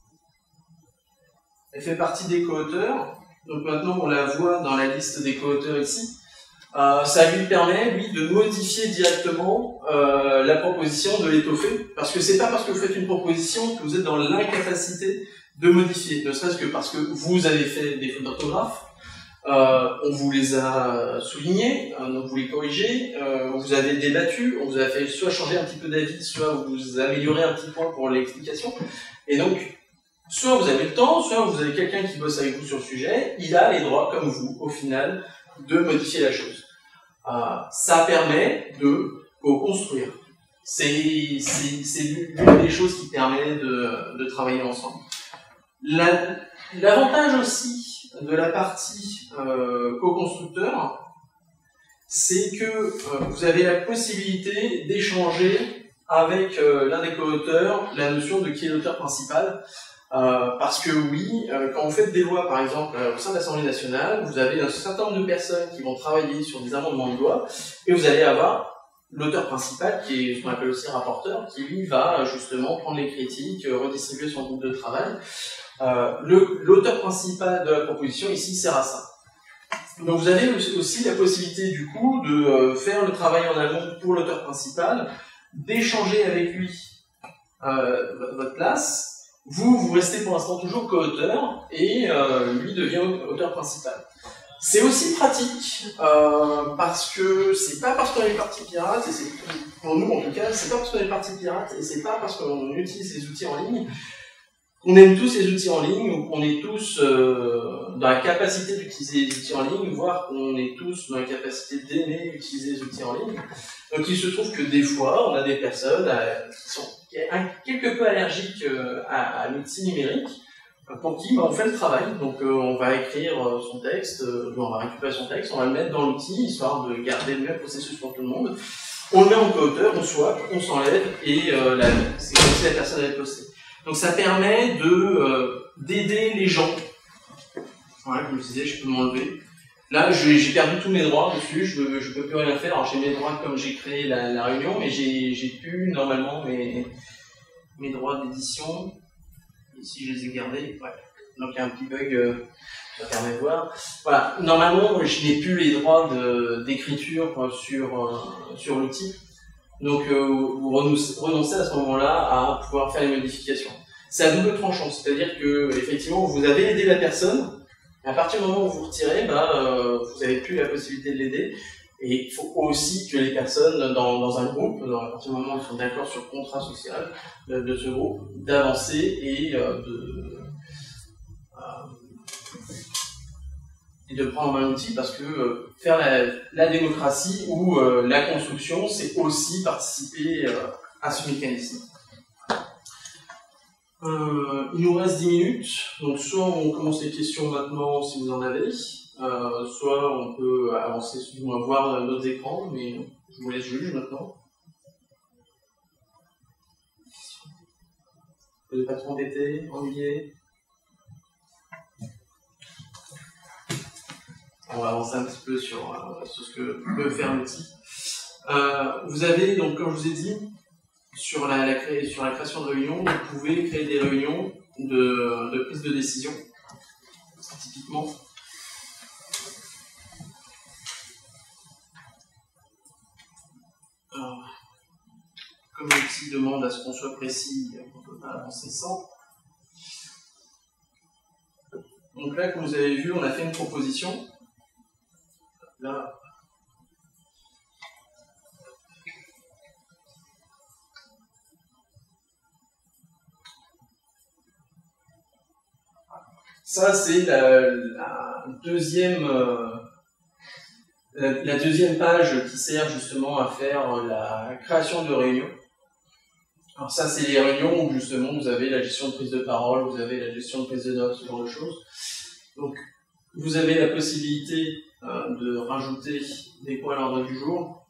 Speaker 1: Elle fait partie des co-auteurs, donc maintenant on la voit dans la liste des co-auteurs ici. Ça lui permet, lui, de modifier directement la proposition, de l'étoffer, parce que c'est pas parce que vous faites une proposition que vous êtes dans l'incapacité de modifier, ne serait-ce que parce que vous avez fait des fautes d'orthographe, on vous les a soulignés, donc vous les corrigez, vous avez débattu, on vous a fait soit changer un petit peu d'avis, soit vous améliorez un petit point pour l'explication, et donc soit vous avez le temps, soit vous avez quelqu'un qui bosse avec vous sur le sujet, il a les droits, comme vous, au final, de modifier la chose. Ça permet de co-construire. C'est l'une des choses qui permet de travailler ensemble. L'avantage aussi de la partie co-constructeur, c'est que vous avez la possibilité d'échanger avec l'un des co-auteurs la notion de qui est l'auteur principal. Parce que oui, quand vous faites des lois, par exemple, au sein de l'Assemblée nationale, vous avez un certain nombre de personnes qui vont travailler sur des amendements de loi, et vous allez avoir l'auteur principal, qui est ce qu'on appelle aussi rapporteur, qui lui va justement prendre les critiques, redistribuer son groupe de travail. L'auteur principal de la proposition ici sert à ça. Donc vous avez aussi la possibilité du coup de faire le travail en amont pour l'auteur principal, d'échanger avec lui votre place, vous restez pour l'instant toujours co-auteur, et lui devient auteur principal. C'est aussi pratique, parce que c'est pas parce qu'on est partie pirate, et c'est pour nous en tout cas, c'est pas parce qu'on est partie pirate, et c'est pas parce qu'on utilise les outils en ligne, qu'on aime tous les outils en ligne, ou qu'on est tous dans la capacité d'utiliser les outils en ligne, voire qu'on est tous dans la capacité d'aimer utiliser les outils en ligne. Donc il se trouve que des fois, on a des personnes qui sont quelque peu allergiques à l'outil numérique, pour qui on fait le travail. Donc on va écrire son texte, on va récupérer son texte, on va le mettre dans l'outil, histoire de garder le même processus pour tout le monde. On le met en co-auteur, on swap, on s'enlève, et c'est comme si la personne avait posté. Donc ça permet d'aider les gens. Voilà, comme je disais, je peux m'enlever. Là, j'ai perdu tous mes droits dessus, je peux plus rien faire. Alors j'ai mes droits comme j'ai créé la réunion, mais j'ai plus normalement mes droits d'édition. Ici, je les ai gardés. Ouais. Donc il y a un petit bug, ça permet de voir. Voilà, normalement, je n'ai plus les droits d'écriture sur l'outil. Donc vous renoncez à ce moment-là à pouvoir faire les modifications. C'est à double tranchant, c'est-à-dire que effectivement vous avez aidé la personne, et à partir du moment où vous retirez, vous n'avez plus la possibilité de l'aider. Et il faut aussi que les personnes dans un groupe, à partir du moment où ils sont d'accord sur le contrat social de ce groupe, d'avancer et de prendre un outil, parce que faire la démocratie ou la construction, c'est aussi participer à ce mécanisme. Il nous reste 10 minutes, donc soit on commence les questions maintenant si vous en avez, soit on peut avancer, du moins voir d'autres écrans, mais je vous laisse juger maintenant. Vous n'êtes pas trop embêté, ennuyé? On va avancer un petit peu sur ce que peut faire l'outil. Vous avez, donc, comme je vous ai dit, sur la création de réunions, vous pouvez créer des réunions de prise de décision. Typiquement, comme l'outil demande à ce qu'on soit précis, on ne peut pas avancer sans. Donc là, comme vous avez vu, on a fait une proposition. Là, ça, c'est la deuxième page qui sert justement à faire la création de réunions. Alors ça, c'est les réunions où justement vous avez la gestion de prise de parole, vous avez la gestion de prise de notes, ce genre de choses. Donc, vous avez la possibilité de rajouter des points à l'ordre du jour.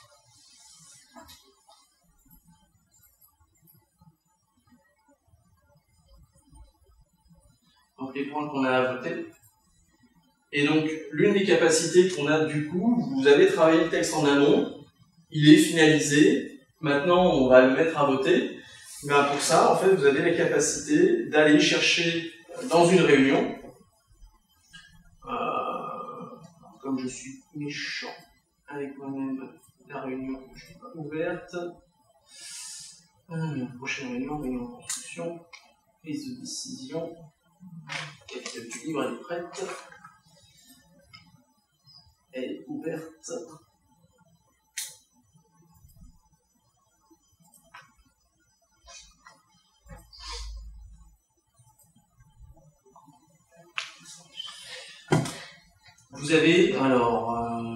Speaker 1: Donc les points qu'on a à voter. Et donc, l'une des capacités qu'on a du coup, vous avez travaillé le texte en amont, il est finalisé, maintenant on va le mettre à voter. Mais pour ça, en fait, vous avez la capacité d'aller chercher dans une réunion, comme je suis méchant avec moi-même, la réunion que je n'ai pas ouverte. Prochaine réunion, réunion de construction, prise de décision, capitale du livre, elle est prête. Elle est ouverte. Vous avez, alors,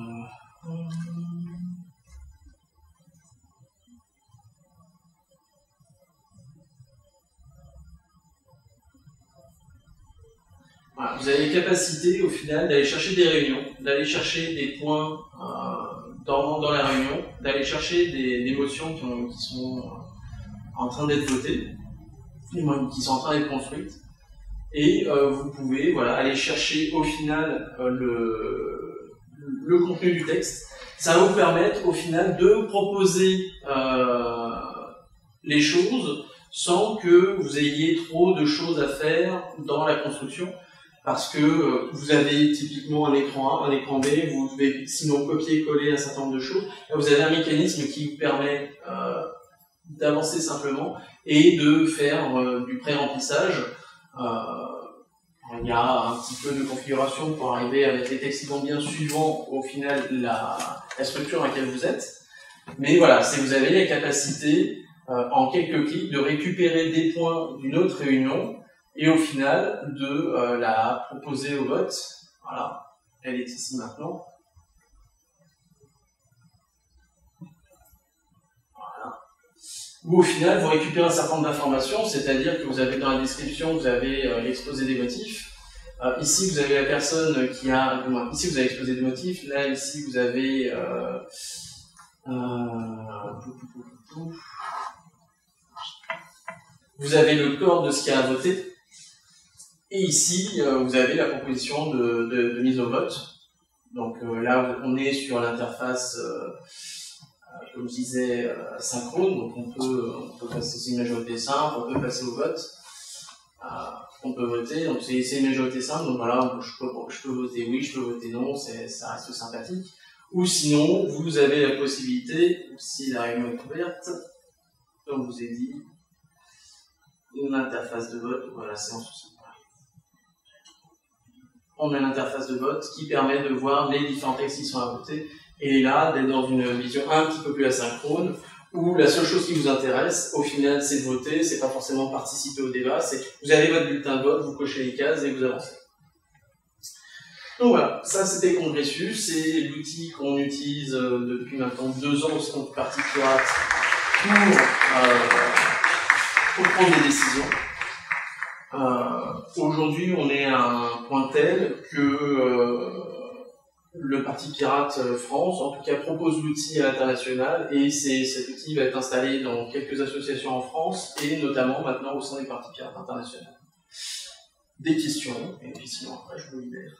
Speaker 1: voilà, vous avez la capacité, au final, d'aller chercher des réunions, d'aller chercher des points dans la réunion, d'aller chercher des motions qui sont en train d'être votées, qui sont en train d'être construites. Et vous pouvez aller chercher au final le contenu du texte. Ça va vous permettre au final de proposer les choses sans que vous ayez trop de choses à faire dans la construction, parce que vous avez typiquement un écran A, un écran B, vous devez sinon copier-coller un certain nombre de choses. Là, vous avez un mécanisme qui vous permet d'avancer simplement et de faire du pré-remplissage. Il y a un petit peu de configuration pour arriver à mettre les textes qui vont bien suivant au final la structure dans laquelle vous êtes. Mais voilà, c'est vous avez la capacité en quelques clics de récupérer des points d'une autre réunion et au final de la proposer au vote. Voilà, elle est ici maintenant. Voilà. Ou au final, vous récupérez un certain nombre d'informations, c'est-à-dire que vous avez dans la description, vous avez l'exposé des motifs. Ici, vous avez la personne qui a... Ici, vous avez l'exposé des motifs. Là, ici, vous avez... vous avez le corps de ce qu'il y a à voter. Et ici, vous avez la proposition de mise au vote. Donc là, on est sur l'interface, comme je disais, synchrone. Donc on peut passer ces majorités simples, on peut passer au vote. On peut voter. Donc c'est une majorité simple. Donc voilà, je peux voter oui, je peux voter non. Ça reste sympathique. Ou sinon, vous avez la possibilité, si la réunion est ouverte, comme je vous ai dit, une interface de vote. Voilà, séance aussi. On a l'interface de vote qui permet de voir les différents textes qui sont à voter, et là, d'être dans une vision un petit peu plus asynchrone, où la seule chose qui vous intéresse, au final, c'est de voter, c'est pas forcément participer au débat, c'est vous avez votre bulletin de vote, vous cochez les cases et vous avancez. Donc voilà, ça c'était Congressus, c'est l'outil qu'on utilise depuis maintenant 2 ans au sein de Parti Pirate pour prendre des décisions. Aujourd'hui, on est à un point tel que le Parti Pirate France, en tout cas, propose l'outil à l'international, et cet outil va être installé dans quelques associations en France, et notamment maintenant au sein du Parti Pirate international. Des questions, et puis sinon après je vous libère.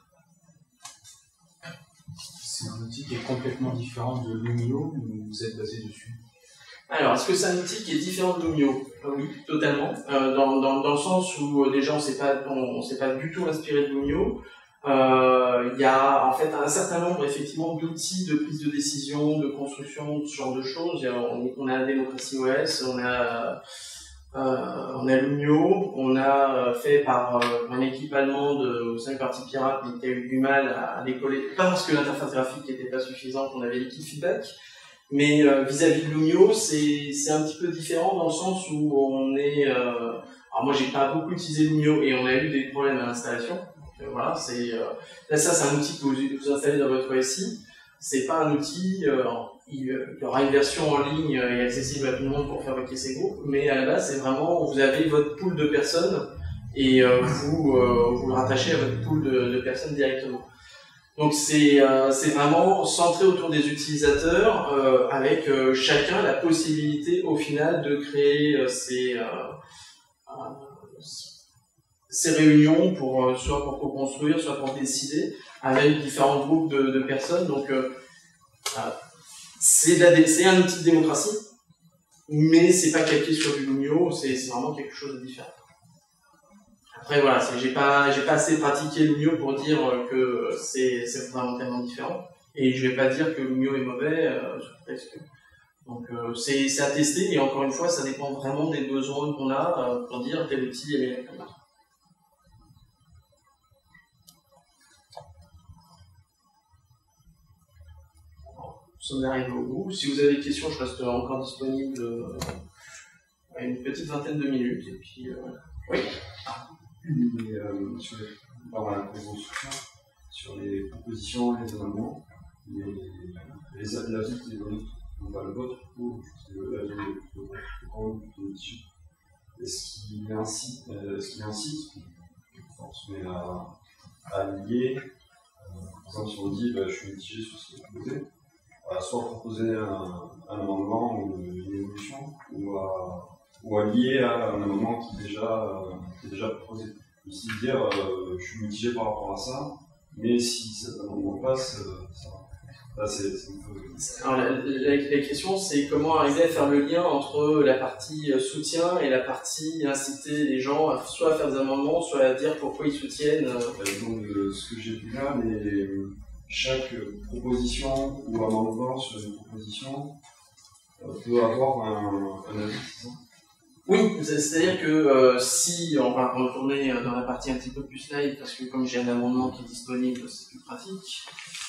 Speaker 3: C'est un outil qui est complètement différent de Lumio, ou vous êtes basé dessus?
Speaker 1: Alors, est-ce que c'est un outil qui est différent de Lumio? Oui, totalement. Dans le sens où déjà on s'est pas du tout inspiré de Lumio. Il y a en fait un certain nombre effectivement d'outils de prise de décision, de construction, ce genre de choses. On a la démocratie OS, on a Lumio, on a fait par un équipe allemande au sein du Parti Pirate, mais qui a eu du mal à décoller, pas parce que l'interface graphique n'était pas suffisante, on avait l'équipe feedback. Mais vis-à-vis de Lumio, c'est un petit peu différent dans le sens où on est... alors moi, j'ai pas beaucoup utilisé Lumio et on a eu des problèmes à l'installation. Voilà, là, ça, c'est un outil que vous installez dans votre OSI. C'est pas un outil... il y aura une version en ligne et accessible à tout le monde pour fabriquer ces groupes, mais à la base, c'est vraiment... Vous avez votre pool de personnes et vous le rattachez à votre pool de personnes directement. Donc c'est vraiment centré autour des utilisateurs, avec chacun la possibilité au final de créer ces réunions pour soit pour co-construire, soit pour décider, avec différents groupes de personnes. Donc c'est un outil de démocratie, mais c'est pas calqué sur du Lumio, c'est vraiment quelque chose de différent. Après voilà, j'ai pas assez pratiqué Lumio pour dire que c'est fondamentalement différent, et je vais pas dire que Lumio est mauvais sur prétexte que. Donc c'est à tester, et encore une fois, ça dépend vraiment des besoins qu'on a pour dire tel outil est meilleur que l'autre. Nous sommes arrivés au bout. Si vous avez des questions, je reste encore disponible une petite vingtaine de minutes, et puis oui.
Speaker 4: Sur les propositions, les amendements, l'avis qui est donné, le vote, c'est l'avis de l'outil. Est-ce qu'il incite, mais à lier, par exemple, si on dit je suis mitigé sur ce qui est proposé, soit proposer un amendement ou une évolution, ou à lier à un amendement qui est déjà proposé. Ici, dire je suis mitigé par rapport à ça, mais si cet amendement passe, ça va. Là,
Speaker 1: Alors, la question, c'est comment arriver à faire le lien entre la partie soutien et la partie inciter les gens soit à faire des amendements, soit à dire pourquoi ils soutiennent.
Speaker 4: Donc, ce que j'ai vu là, chaque proposition ou amendement sur une proposition peut avoir un avis, c'est ça?
Speaker 1: Oui, c'est-à-dire que si on va retourner dans la partie un petit peu plus slide, parce que comme j'ai un amendement qui est disponible, c'est plus pratique.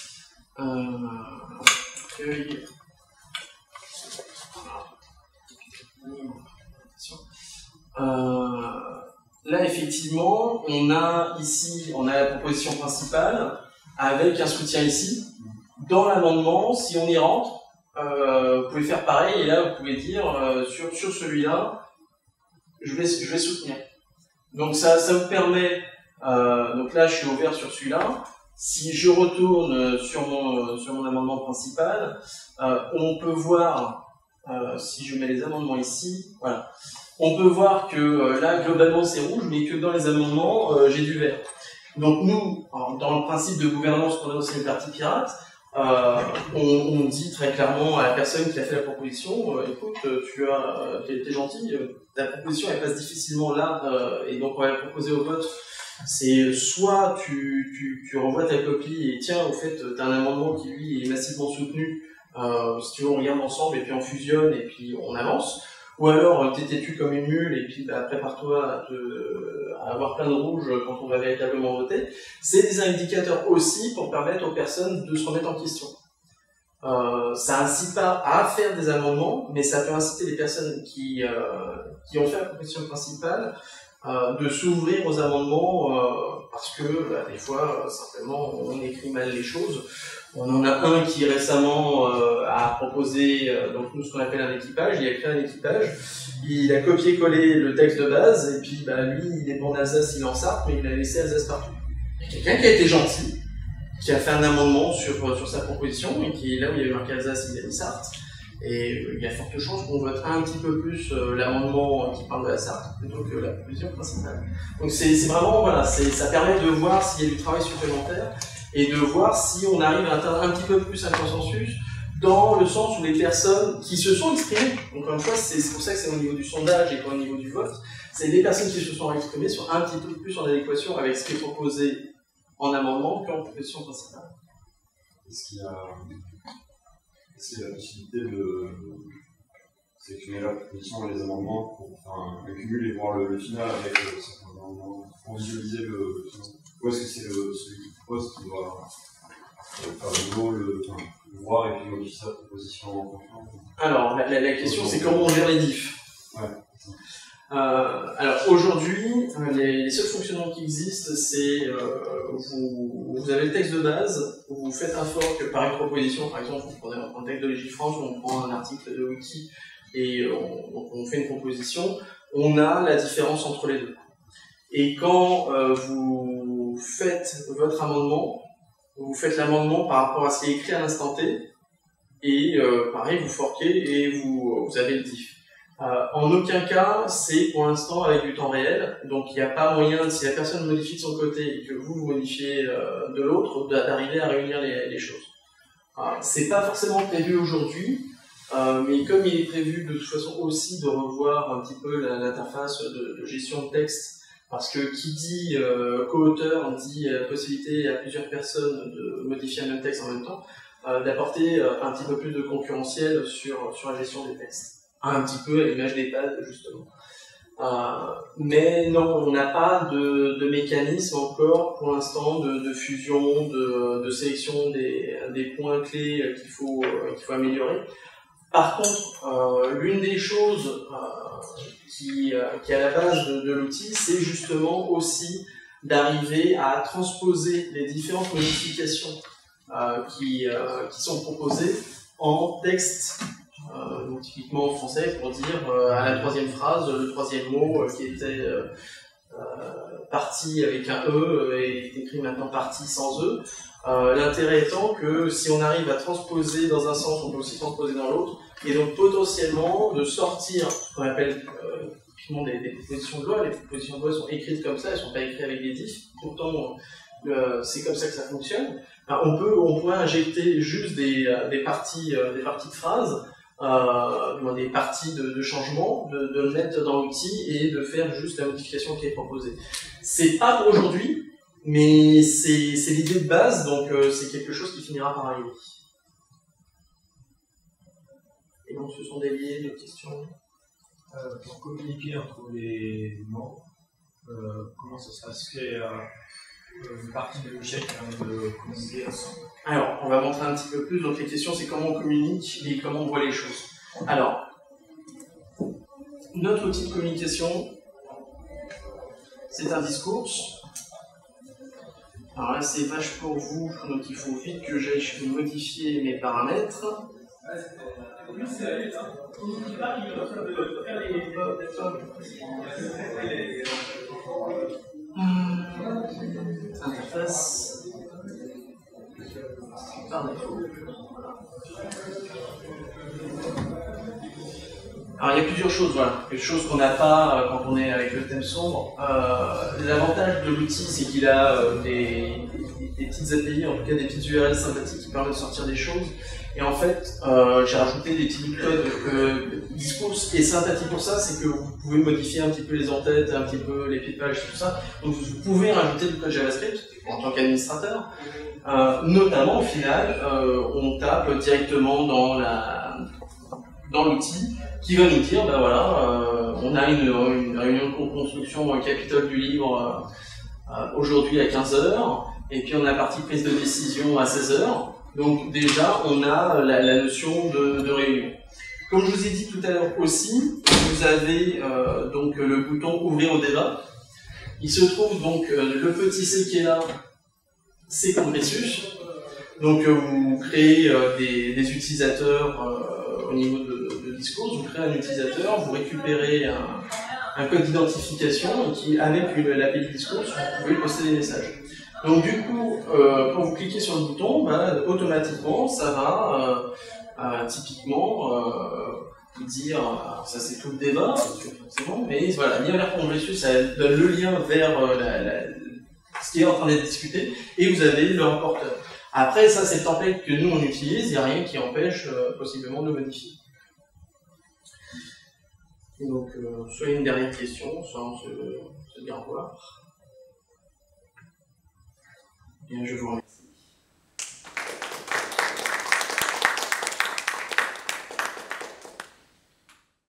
Speaker 1: Là, effectivement, on a la proposition principale avec un soutien ici. Dans l'amendement, si on y rentre, vous pouvez faire pareil, et là, vous pouvez dire sur celui-là, je vais soutenir. Donc ça me permet, donc là, je suis ouvert sur celui-là. Si je retourne sur mon amendement principal, on peut voir, si je mets les amendements ici, voilà. On peut voir que là, globalement, c'est rouge, mais que dans les amendements, j'ai du vert. Donc nous, dans le principe de gouvernance qu'on a aussi une partie pirate, on dit très clairement à la personne qui a fait la proposition, écoute, t'es gentil, ta proposition elle passe difficilement là, et donc on va la proposer au vote. C'est soit tu renvoies ta copie et tiens, au fait, t'as un amendement qui lui est massivement soutenu, si tu veux on regarde ensemble et puis on fusionne et puis on avance. Ou alors, t'es têtu comme une mule, et puis prépare-toi à avoir plein de rouge quand on va véritablement voter. C'est des indicateurs aussi pour permettre aux personnes de se remettre en question. Ça incite pas à faire des amendements, mais ça peut inciter les personnes qui ont fait la proposition principale de s'ouvrir aux amendements parce que des fois, simplement, on écrit mal les choses. On en a un qui récemment a proposé donc nous ce qu'on appelle un équipage, il a créé un équipage, il a copié-collé le texte de base, et puis lui il est bon d'Alsace, il est en Sarthe, mais il a laissé Alsace partout. Il y a quelqu'un qui a été gentil, qui a fait un amendement sur sa proposition, et qui là où il y avait marqué Alsace, il a mis Sarthe, et il y a forte chance qu'on vote un petit peu plus l'amendement qui parle de la Sarthe plutôt que la proposition principale. Donc c'est vraiment, voilà, ça permet de voir s'il y a du travail supplémentaire, et de voir si on arrive à atteindre un petit peu plus un consensus dans le sens où les personnes qui se sont exprimées, donc encore une fois, c'est pour ça que c'est au niveau du sondage et pas au niveau du vote, c'est les personnes qui se sont exprimées sont un petit peu plus en adéquation avec ce qui est proposé en amendement qu'en proposition principale.
Speaker 4: Est-ce qu'il y a la possibilité de sélectionner la proposition et les amendements pour faire un cumul et voir le final avec certains amendements pour visualiser le final? Ou est-ce que c'est celui qui propose qui doit faire le boulot, voir et puis modifier sa proposition en confiance? Alors,
Speaker 1: la question c'est comment on gère les diffs.
Speaker 4: Ouais.
Speaker 1: Alors aujourd'hui, les seuls fonctionnements qui existent, c'est vous avez le texte de base, vous faites un fork par une proposition, par exemple, vous prenez un texte de Légifrance, on prend un article de wiki et on fait une proposition, on a la différence entre les deux. Et quand vous faites votre amendement, vous faites l'amendement par rapport à ce qui est écrit à l'instant T, et pareil, vous forquez et vous avez le diff. En aucun cas, c'est pour l'instant avec du temps réel, donc il n'y a pas moyen, si la personne modifie de son côté et que vous modifiez de l'autre, d'arriver à réunir les choses. C'est pas forcément prévu aujourd'hui, mais comme il est prévu de toute façon aussi de revoir un petit peu l'interface de gestion de texte, parce que qui dit co-auteur dit possibilité à plusieurs personnes de modifier un même texte en même temps, d'apporter un petit peu plus de concurrentiel sur la gestion des textes. Un petit peu à l'image des pads, justement. Mais non, on n'a pas de mécanisme encore pour l'instant de fusion, de sélection des points clés qu'il faut améliorer. Par contre, l'une des choses qui est à la base de l'outil, c'est justement aussi d'arriver à transposer les différentes modifications qui sont proposées en texte. Donc typiquement en français pour dire à la troisième phrase, le troisième mot qui était parti avec un E est écrit maintenant parti sans E. L'intérêt étant que si on arrive à transposer dans un sens, on peut aussi transposer dans l'autre, et donc potentiellement de sortir ce qu'on appelle typiquement des propositions de loi. Les propositions de loi sont écrites comme ça, elles ne sont pas écrites avec des diffs, pourtant c'est comme ça que ça fonctionne. On pourrait injecter juste des parties de phrases, des parties de changement, de le mettre dans l'outil et de faire juste la modification qui est proposée. C'est pas pour aujourd'hui, mais c'est l'idée de base, donc c'est quelque chose qui finira par arriver. Et donc ce sont des liens, des questions.
Speaker 3: Pour communiquer entre les membres, comment ça se passe? C'est une partie de l'échec qui permet de communiquer ensemble.
Speaker 1: Alors, on va montrer un petit peu plus. Donc les questions, c'est comment on communique et comment on voit les choses. Alors, notre outil de communication, c'est un discours. Alors là, c'est vache pour vous, donc il faut vite que j'aille modifier mes paramètres. Interface. Par défaut. Alors il y a plusieurs choses, voilà, quelque chose qu'on n'a pas quand on est avec le thème sombre. L'avantage de l'outil, c'est qu'il a des petites API, en tout cas des petites URL sympathiques qui permettent de sortir des choses. Et en fait, j'ai rajouté des petits bouts de code. Discours est sympathique pour ça, c'est que vous pouvez modifier un petit peu les en-têtes, un petit peu les pieds de page, tout ça. Donc vous pouvez rajouter du code JavaScript en tant qu'administrateur. Notamment, au final, on tape directement dans l'outil qui va nous dire, ben voilà, on a une réunion de construction au Capitole du Livre aujourd'hui à 15h, et puis on a partie prise de décision à 16h. Donc déjà, on a la notion de réunion. Comme je vous ai dit tout à l'heure aussi, vous avez donc le bouton ouvrir au débat. Il se trouve donc le petit C qui est là, c'est Congressus. Donc vous créez des utilisateurs au niveau de discours, vous créez un utilisateur, vous récupérez un code d'identification qui, avec l'API discours, vous pouvez poster des messages. Donc du coup, quand vous cliquez sur le bouton, automatiquement, ça va typiquement dire, ça c'est tout le débat, forcément, mais voilà, lien vers Congressus, ça donne le lien vers ce qui est en train d'être discuté, et vous avez le rapporteur. Après, ça c'est le template que nous on utilise, il n'y a rien qui empêche possiblement de le modifier. Et donc, soit une dernière question, soit on se dit au revoir. Bien, je vous remercie.